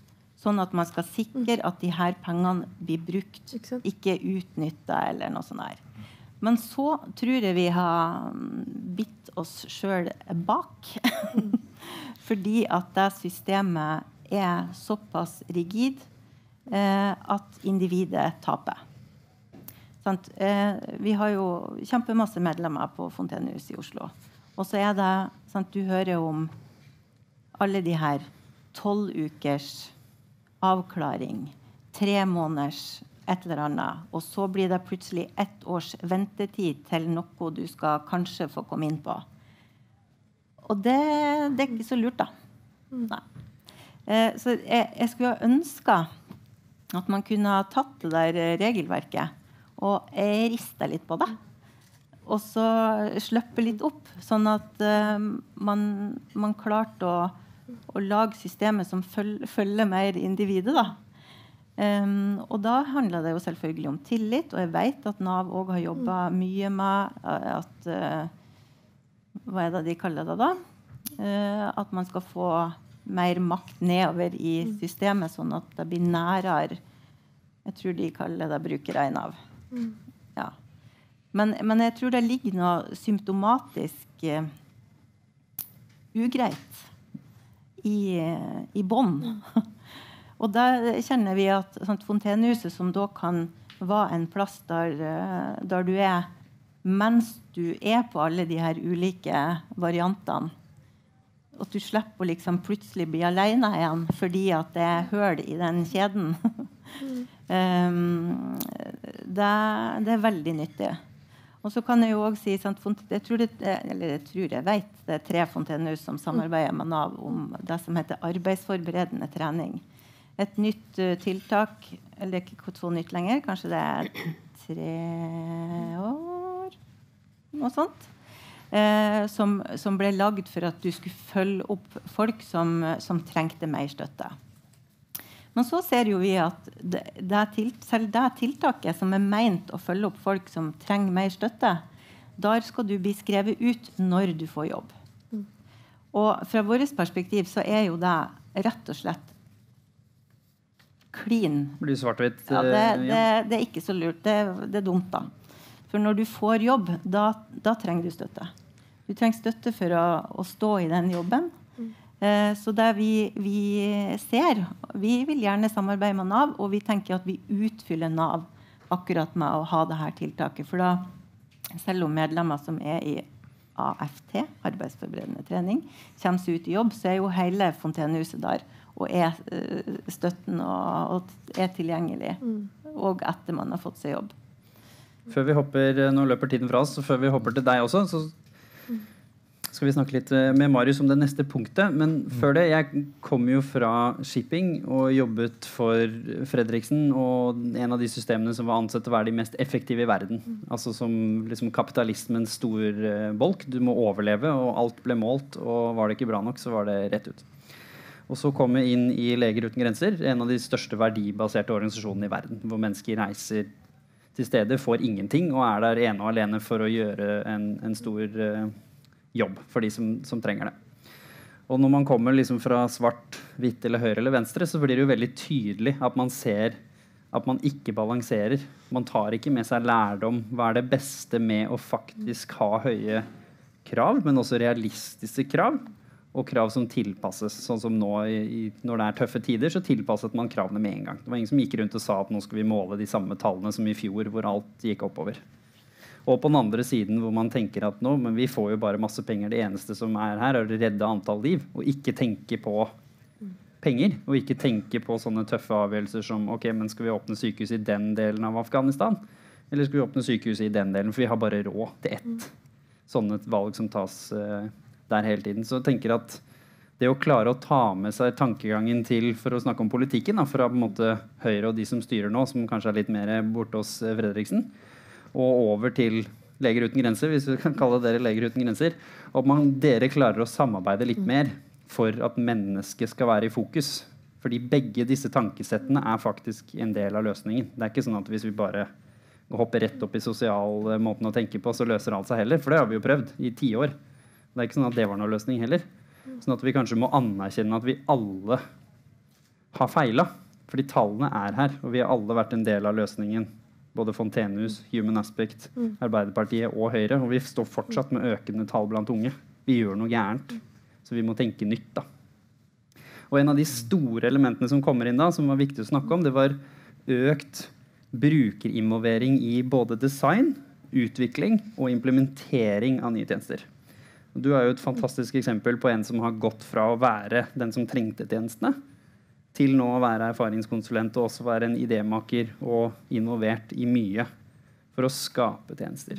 Speaker 3: sånn at man skal sikre at de her pengene blir brukt, ikke utnyttet eller noe sånt der. Men så tror jeg vi har bitt oss selv bak, fordi at det systemet er såpass rigid at individet taper. Sant? Vi har jo kjempemasse medlemmer på Fontenehus i Oslo. Og så det, sant, du hører om alle de her 12 ukers avklaring, 3 måneders et eller annet, og så blir det plutselig 1 års ventetid til noe du skal kanskje få komme inn på. Og det ikke så lurt da. Nei. Så jeg skulle ønske at man kunne ha tatt det der regelverket og riste litt på det. Og så sløppe litt opp, sånn at man klarte å lage systemet som følger mer individet da. Og da handler det jo selvfølgelig om tillit, og jeg vet at Nav også har jobbet mye med at hva det de kaller det da? At man skal få mer makt nedover i systemet, sånn at det blir nærere. Jeg tror de kaller det brukere i Nav. Ja. Men jeg tror det ligger noe symptomatisk ugreit i bånd. Og der kjenner vi at Fontenehuset, som da kan være en plass der du mens du på alle de her ulike variantene, at du slipper å liksom plutselig bli alene igjen, fordi at det hull i den kjeden. Det veldig nyttig. Og så kan jeg jo også si, jeg vet, det 3 Fontenehus som samarbeider med Nav om det som heter arbeidsforberedende trening. Et nytt tiltak, eller ikke så nytt lenger, kanskje det 3 år, noe sånt, som ble laget for at du skulle følge opp folk som trengte mer støtte. Men så ser jo vi at selv det tiltaket som ment å følge opp folk som trenger mer støtte, der skal du bli skrevet ut når du får jobb. Og fra vårt perspektiv så jo det rett og slett clean.
Speaker 1: Blir svart-hvitt.
Speaker 3: Ja, det ikke så lurt. Det dumt da. For når du får jobb, da trenger du støtte. Du trenger støtte for å stå i den jobben. Så det vi ser, vi vil gjerne samarbeide med Nav, og vi tenker at vi utfyller Nav akkurat med å ha det her tiltaket. For da, selv om medlemmer som i AFT, arbeidsforberedende trening, kommer seg ut i jobb, så jo hele Fontenehuset der, og støtten og tilgjengelig, og etter man har fått seg jobb.
Speaker 1: Før vi hopper, nå løper tiden fra oss, så før vi hopper til deg også, så skal vi snakke litt med Marius om det neste punktet. Men før det, jeg kom jo fra shipping og jobbet for Fredriksen og en av de systemene som var ansett å være de mest effektive i verden. Altså som liksom kapitalismens stor bolk. Du må overleve, og alt ble målt, og var det ikke bra nok, så var det rett ut. Og så kom jeg inn i Leger uten grenser, en av de største verdibaserte organisasjonene i verden, hvor mennesker reiser til stedet, får ingenting, og der ene og alene for å gjøre en stor jobb for de som trenger det. Og når man kommer liksom fra svart, hvitt eller høyre eller venstre, så blir det jo veldig tydelig at man ser at man ikke balanserer. Man tar ikke med seg lærdom. Hva det beste med å faktisk ha høye krav, men også realistiske krav, og krav som tilpasses. Sånn som nå, når det tøffe tider, så tilpasset man kravene med en gang. Det var ingen som gikk rundt og sa at nå skal vi måle de samme tallene som i fjor, hvor alt gikk oppover. Og på den andre siden hvor man tenker at nå, men vi får jo bare masse penger. Det eneste som her å redde antall liv, og ikke tenke på penger, og ikke tenke på sånne tøffe avgjørelser som, ok, men skal vi åpne sykehus i den delen av Afghanistan? Eller skal vi åpne sykehus i den delen, for vi har bare råd til ett. Sånne valg som tas der hele tiden. Så jeg tenker at det å klare å ta med seg tankegangen til, for å snakke om politikken, da, fra på en måte Høyre og de som styrer nå, som kanskje litt mer borte hos Fredriksen, og over til Leger uten grenser, hvis vi kan kalle dere Leger uten grenser, og dere klarer å samarbeide litt mer for at mennesket skal være i fokus. Fordi begge disse tankesettene faktisk en del av løsningen. Det ikke sånn at hvis vi bare hopper rett opp i sosial måten å tenke på, så løser alt seg heller, for det har vi jo prøvd i 10 år. Det ikke sånn at det var noen løsning heller. Sånn at vi kanskje må anerkjenne at vi alle har feilet. Fordi tallene her, og vi har alle vært en del av løsningen. Både Fontenehus, Human Aspect, Arbeiderpartiet og Høyre. Og vi står fortsatt med økende tall blant unge. Vi gjør noe gærent, så vi må tenke nytt da. Og en av de store elementene som kommer inn da, som var viktig å snakke om, det var økt brukerinvolvering i både design, utvikling og implementering av nye tjenester. Du er jo et fantastisk eksempel på en som har gått fra å være den som trengte tjenestene, til nå å være erfaringskonsulent og også være en idémaker og involvert i mye for å skape tjenester.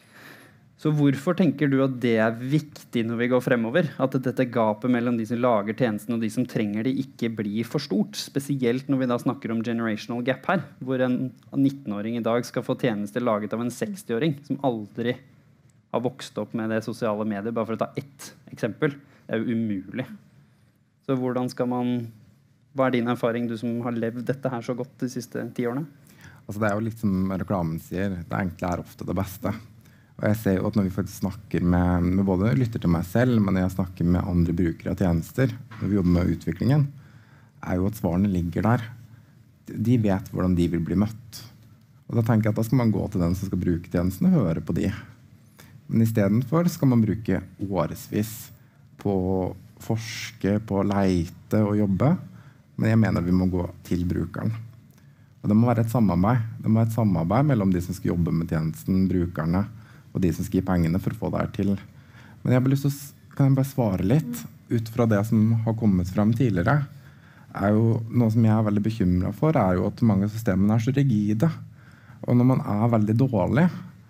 Speaker 1: Så hvorfor tenker du at det er viktig når vi går fremover? At dette gapet mellom de som lager tjenesten og de som trenger det ikke blir for stort? Spesielt når vi da snakker om generational gap her, hvor en 19-åring i dag skal få tjenester laget av en 60-åring som aldri har vokst opp med det sosiale medier, bare for å ta ett eksempel. Det er jo umulig. Så hvordan skal man... Hva er din erfaring, du som har levd dette her så godt de siste 10 årene?
Speaker 2: Altså det er jo litt som reklamen sier, det enkle er ofte det beste. Og jeg ser jo at når vi faktisk snakker med både lytter til meg selv, men jeg snakker med andre brukere av tjenester, når vi jobber med utviklingen, er jo at svarene ligger der. De vet hvordan de vil bli møtt. Og da tenker jeg at da skal man gå til den som skal bruke tjenesten og høre på de. Men i stedet for skal man bruke årevis på å forske, på å leite og jobbe. Men jeg mener vi må gå til brukeren. Og det må være et samarbeid. Det må være et samarbeid mellom de som skal jobbe med tjenesten, brukerne, og de som skal gi pengene for å få det her til. Men jeg har lyst til kan jeg bare svare litt ut fra det som har kommet frem tidligere. Er jo, noe som jeg er veldig bekymret for, er jo at mange av systemene er så rigide. Og når man er veldig dårlig,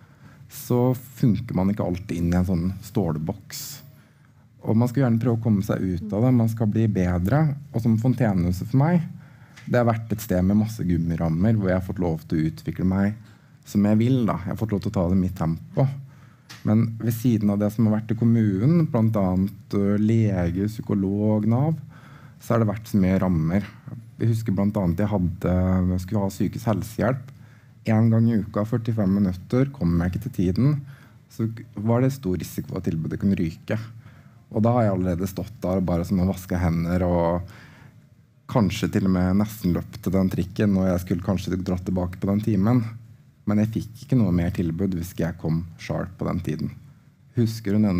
Speaker 2: så funker man ikke alltid inn i en sånn stålboks. Og man skal gjerne prøve å komme seg ut av det. Man skal bli bedre. Og som Fontenehuset for meg, det har vært et sted med masse gummirammer, hvor jeg har fått lov til å utvikle meg som jeg vil. Da. Jeg har fått lov til å ta det i mitt tempo. Men ved siden av det som har vært i kommunen, blant annet lege, psykolog, Nav, så har det vært så mye rammer. Jeg husker blant annet jeg skulle ha psykisk helsehjelp. 1 gang i uka, 45 minutter, kom jeg ikke til tiden. Så var det stor risiko at tilbudet kunne ryke. Og da har jeg allerede stått der og bare sånn vasket hender og kanskje til og med nesten løpt til den trikken, og jeg skulle kanskje dratt tilbake på den timen. Men jeg fikk ikke noe mer tilbud hvis jeg kom sharp på den tiden. Husker hun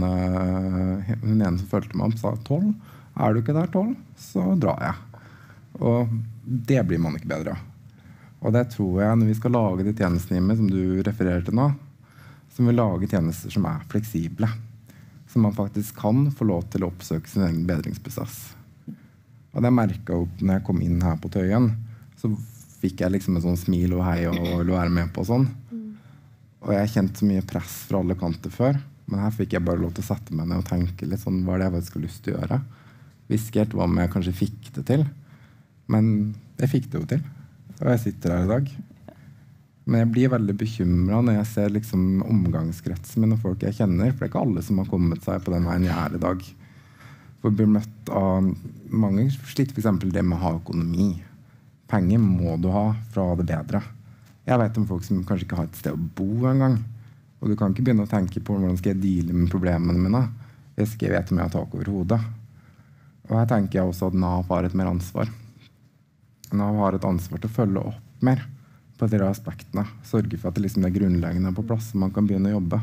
Speaker 2: ene som følte meg opp, sa 12. Er du ikke der 12, så drar jeg. Og det blir man ikke bedre av. Og det tror jeg når vi skal lage de tjenestene som du refererer til nå, så må vi lage tjenester som er fleksible. Som man faktisk kan få lov til å oppsøke sin egen bedringsprosess. Og det merket jeg opp når jeg kom inn her på Tøyen, så fikk jeg liksom en sånn smil og hei og ville være med på sånn. Og jeg kjente så mye press fra alle kanter før, men her fikk jeg bare lov til å sette meg ned og tenke litt sånn, hva er det jeg faktisk har lyst til å gjøre? Visste helt hva om jeg kanskje fikk det til, men jeg fikk det jo til, og jeg sitter her i dag. Men jeg blir veldig bekymret når jeg ser liksom omgangskretsen min og folk jeg kjenner, for det er ikke alle som har kommet seg på den veien jeg er i dag. For å bli møtt av mange sliter for eksempel det med å ha økonomi. Penger må du ha for å ha det bedre. Jeg vet om folk som kanskje ikke har et sted å bo en gang. Og du kan ikke begynne å tenke på hvordan skal jeg deale med problemene mine. Jeg skal vite om jeg har tak over hodet. Og her tenker jeg også at Nav har et mer ansvar. Nav har et ansvar til å følge opp mer på de aspektene. Sørge for at det liksom er grunnleggende på plass, så man kan begynne å jobbe.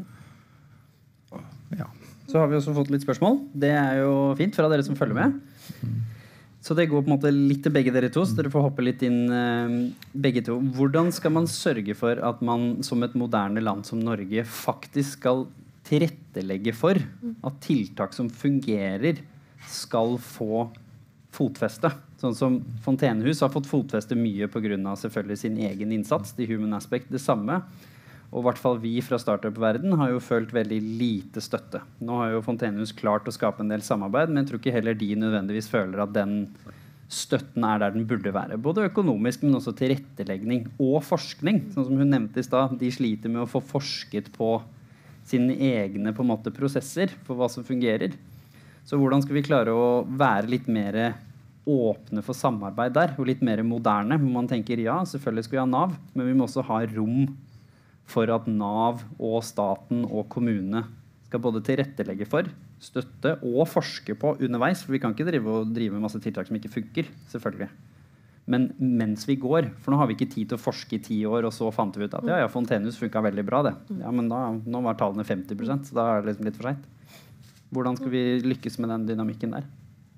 Speaker 2: Ja.
Speaker 1: Så har vi også fått litt spørsmål. Det er jo fint fra dere som følger med. Så det går på en måte litt til begge dere to, så dere får hoppe litt inn begge to. Hvordan skal man sørge for at man som et moderne land som Norge faktisk skal tilrettelegge for at tiltak som fungerer skal få fotfeste? Sånn som Fontenehus har fått fotfeste mye på grunn av selvfølgelig sin egen innsats, de Human Aspect, det samme. Og i hvert fall vi fra startup-verden har jo følt veldig lite støtte. Nå har jo Fontenehus klart å skape en del samarbeid, men jeg tror ikke heller de nødvendigvis føler at den støtten er der den burde være. Både økonomisk, men også tilrettelegning og forskning. Sånn som hun nevnte i stad, de sliter med å få forsket på sine egne på en måte, prosesser for hva som fungerer. Så hvordan skal vi klare å være litt mer åpne for samarbeid der, og litt mer moderne? Man tenker, ja, selvfølgelig skal vi ha Nav, men vi må også ha rom for at Nav og staten og kommunene skal både tilrettelegge for, støtte og forske på underveis, for vi kan ikke drive masse tiltak som ikke funker, selvfølgelig. Men mens vi går, for nå har vi ikke tid til å forske i 10 år, og så fant vi ut at ja, Fontenehus funket veldig bra det. Ja, men nå var tallene 50%, så da er det liksom litt for sent. Hvordan skal vi lykkes med den dynamikken der?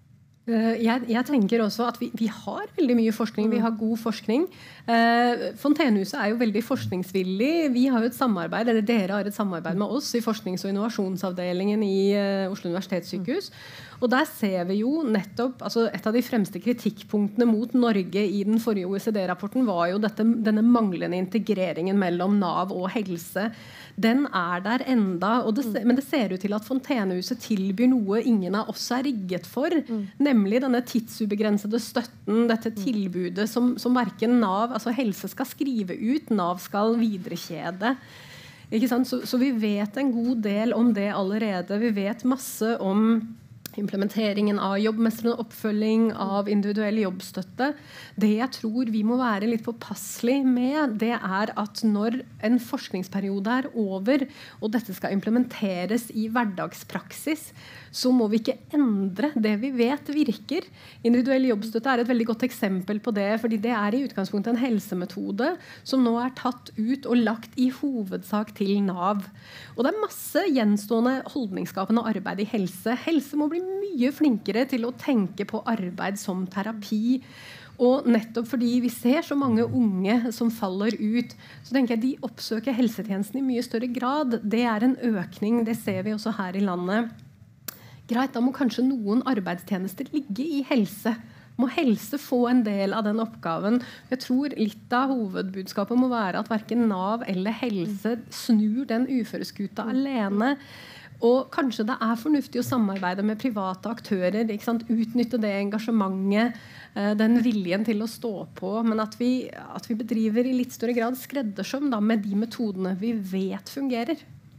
Speaker 4: Jeg tenker også at vi har veldig mye forskning, vi har god forskning. Fontenehuset er jo veldig forskningsvillig. Vi har jo et samarbeid, eller dere har et samarbeid med oss i forsknings- og innovasjonsavdelingen i Oslo universitetssykehus. Og der ser vi jo nettopp, altså et av de fremste kritikkpunktene mot Norge i den forrige OECD-rapporten var jo denne manglende integreringen mellom NAV og helse. Den er der enda, men det ser ut til at Fontenehuset tilbyr noe ingen av oss er rigget for, nemlig denne tidsubegrensede støtten, dette tilbudet som hverken NAV, altså helse skal skrive ut, NAV skal viderekjede. Ikke sant? Så vi vet en god del om det allerede. Vi vet masse om implementeringen av jobbmestrende oppfølging av individuell jobbstøtte. Det jeg tror vi må være litt påpasselig med, det er at når en forskningsperiode er over, og dette skal implementeres i hverdagspraksis, så må vi ikke endre det vi vet virker. Individuell jobbstøtte er et veldig godt eksempel på det, fordi det er i utgangspunktet en helsemetode som nå er tatt ut og lagt i hovedsak til NAV. Og det er masse gjenstående holdningsskapende arbeid i helse. Helse må bli mye flinkere til å tenke på arbeid som terapi. Og nettopp fordi vi ser så mange unge som faller ut, så tenker jeg de oppsøker helsetjenesten i mye større grad. Det er en økning, det ser vi også her i landet. Greit, da må kanskje noen arbeidstjenester ligge i helse. Må helse få en del av den oppgaven. Jeg tror litt av hovedbudskapet må være at hverken NAV eller helse snur den uføreskuta alene. Og kanskje det er fornuftig å samarbeide med private aktører, ikke sant? Utnytte det engasjementet, den viljen til å stå på, men at vi bedriver i litt større grad skreddersøm da, med de metodene vi vet fungerer.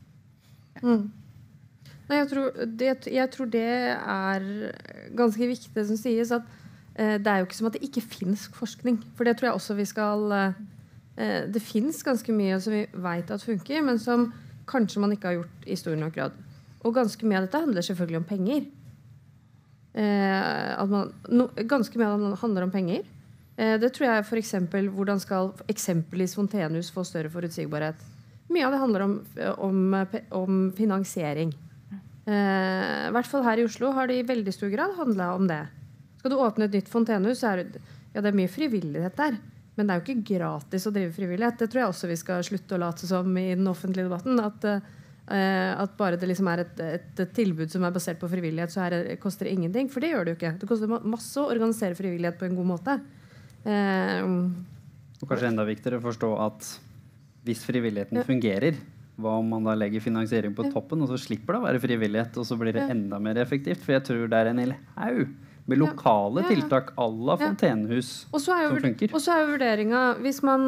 Speaker 5: Nei, jeg tror det er ganske viktig det som sies, at det er jo ikke som at det ikke finnes forskning, for det tror jeg også vi skal det finnes ganske mye som vi vet at funker, men som kanskje man ikke har gjort i stor nok grad. Og ganske mye av dette handler selvfølgelig om penger. Ganske mye av det handler om penger. Det tror jeg for eksempel, hvordan skal eksempelvis Fontenehus få større forutsigbarhet? Mye av det handler om finansiering. I hvert fall her i Oslo har det i veldig stor grad handlet om det. Skal du åpne et nytt Fontenehus, så er det mye frivillighet der. Men det er jo ikke gratis å drive frivillighet. Det tror jeg også vi skal slutte å late som i den offentlige debatten. At bare det liksom er et tilbud som er basert på frivillighet, så koster det ingenting. For det gjør det jo ikke. Det koster masse å organisere frivillighet på en god måte.
Speaker 1: Og kanskje enda viktigere å forstå at hvis frivilligheten fungerer, hva om man da legger finansiering på toppen, og så slipper det å være frivillighet, og så blir det enda mer effektivt. For jeg tror det er en hel haug med lokale tiltak à la Fontenehus som funker. Og så er jo vurderingen, hvis man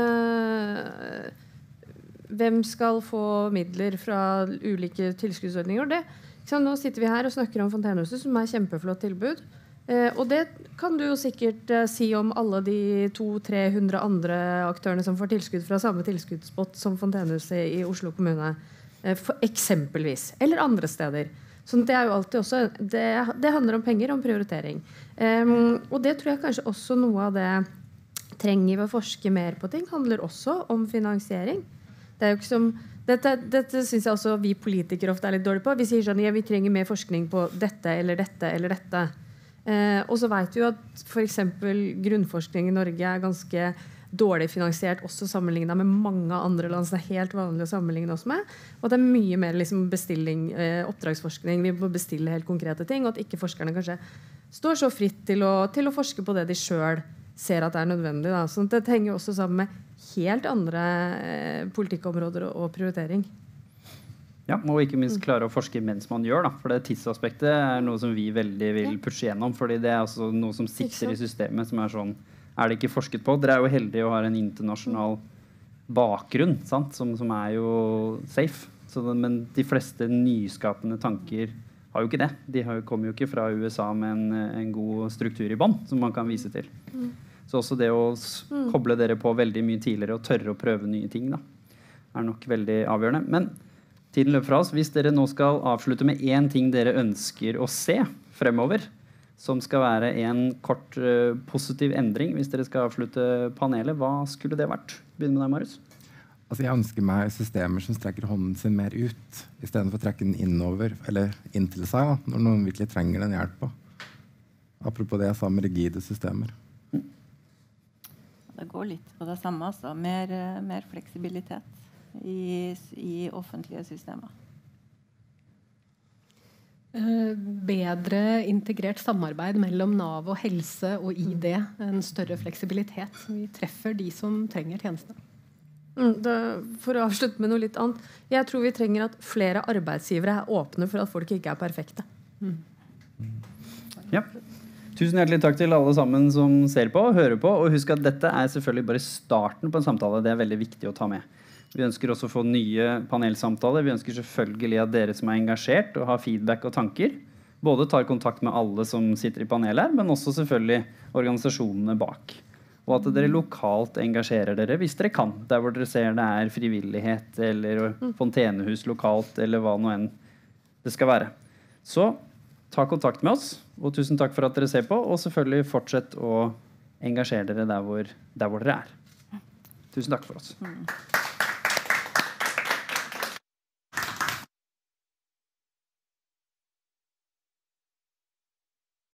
Speaker 1: hvem skal få midler fra ulike tilskuddsordninger? Nå sitter vi her og snakker om Fontenehuset, som er kjempeflott tilbud. Og det kan du jo sikkert si om alle de 200-300 andre aktørene som får tilskudd fra samme tilskuddsbott som Fontenehuset i Oslo kommune, eksempelvis, eller andre steder. Så det er jo alltid også, det handler om penger, om prioritering. Og det tror jeg kanskje også noe av det trenger vi å forske mer på ting, handler også om finansiering. Det er jo ikke som, dette synes jeg også vi politikere ofte er litt dårlige på. Vi sier sånn, ja, vi trenger mer forskning på dette eller dette eller dette. Og så vet vi jo at for eksempel grunnforskning i Norge er ganske dårlig finansiert, også sammenlignet med mange andre land som er helt vanlig å sammenligne oss med. Og det er mye mer liksom bestilling, oppdragsforskning, vi må bestille helt konkrete ting, og at ikke forskerne kanskje står så fritt til å forske på det de selv ser at det er nødvendig. Da. Så det henger også sammen med helt andre politikkområder og prioritering. Ja, og ikke minst klare å forske mens man gjør, da. For det tidsaspektet er noe som vi veldig vil pushe gjennom, fordi det er altså noe som sitter i systemet, som er sånn, er det ikke forsket på? Dere er jo heldige å ha en internasjonal bakgrunn, sant? Som er jo safe. Men de fleste nyskapende tanker har jo ikke det. De kommer jo ikke fra USA med en god struktur i bånd, som man kan vise til. Så også det å koble dere på veldig mye tidligere og tørre å prøve nye ting, da, er nok veldig avgjørende. Men Tiden løper fra oss. Hvis dere nå skal avslutte med en ting dere ønsker å se fremover, som skal være en kort positiv endring, hvis dere skal avslutte panelet, hva skulle det vært? Begynn med deg, Marius.
Speaker 2: Altså, jeg ønsker meg systemer som strekker hånden sin mer ut, i stedet for å trekke den innover, eller inn til seg, da, når noen virkelig trenger den hjelpa. Apropos det jeg sa med rigide systemer.
Speaker 3: Det går litt på det samme, altså. Mer fleksibilitet i offentlige systemer.
Speaker 4: Bedre integrert samarbeid mellom NAV og helse og ID. En større fleksibilitet. Vi treffer de som trenger tjenestene.
Speaker 5: For å avslutte med noe litt annet. Jeg tror vi trenger at flere arbeidsgivere er åpne for at folk ikke er perfekte.
Speaker 1: Ja. Tusen hjertelig takk til alle sammen som ser på og hører på. Og husk at dette er selvfølgelig bare starten på en samtale. Det er veldig viktig å ta med. Vi ønsker også å få nye panelsamtaler. Vi ønsker selvfølgelig at dere som er engasjert og har feedback og tanker, både tar kontakt med alle som sitter i panelet, men også selvfølgelig organisasjonene bak. Og at dere lokalt engasjerer dere hvis dere kan. Der hvor dere ser det er frivillighet eller fontenehus lokalt eller hva nå enn det skal være. Så ta kontakt med oss, og tusen takk for at dere ser på, og selvfølgelig fortsett å engasjere dere der hvor dere er. Tusen takk for oss.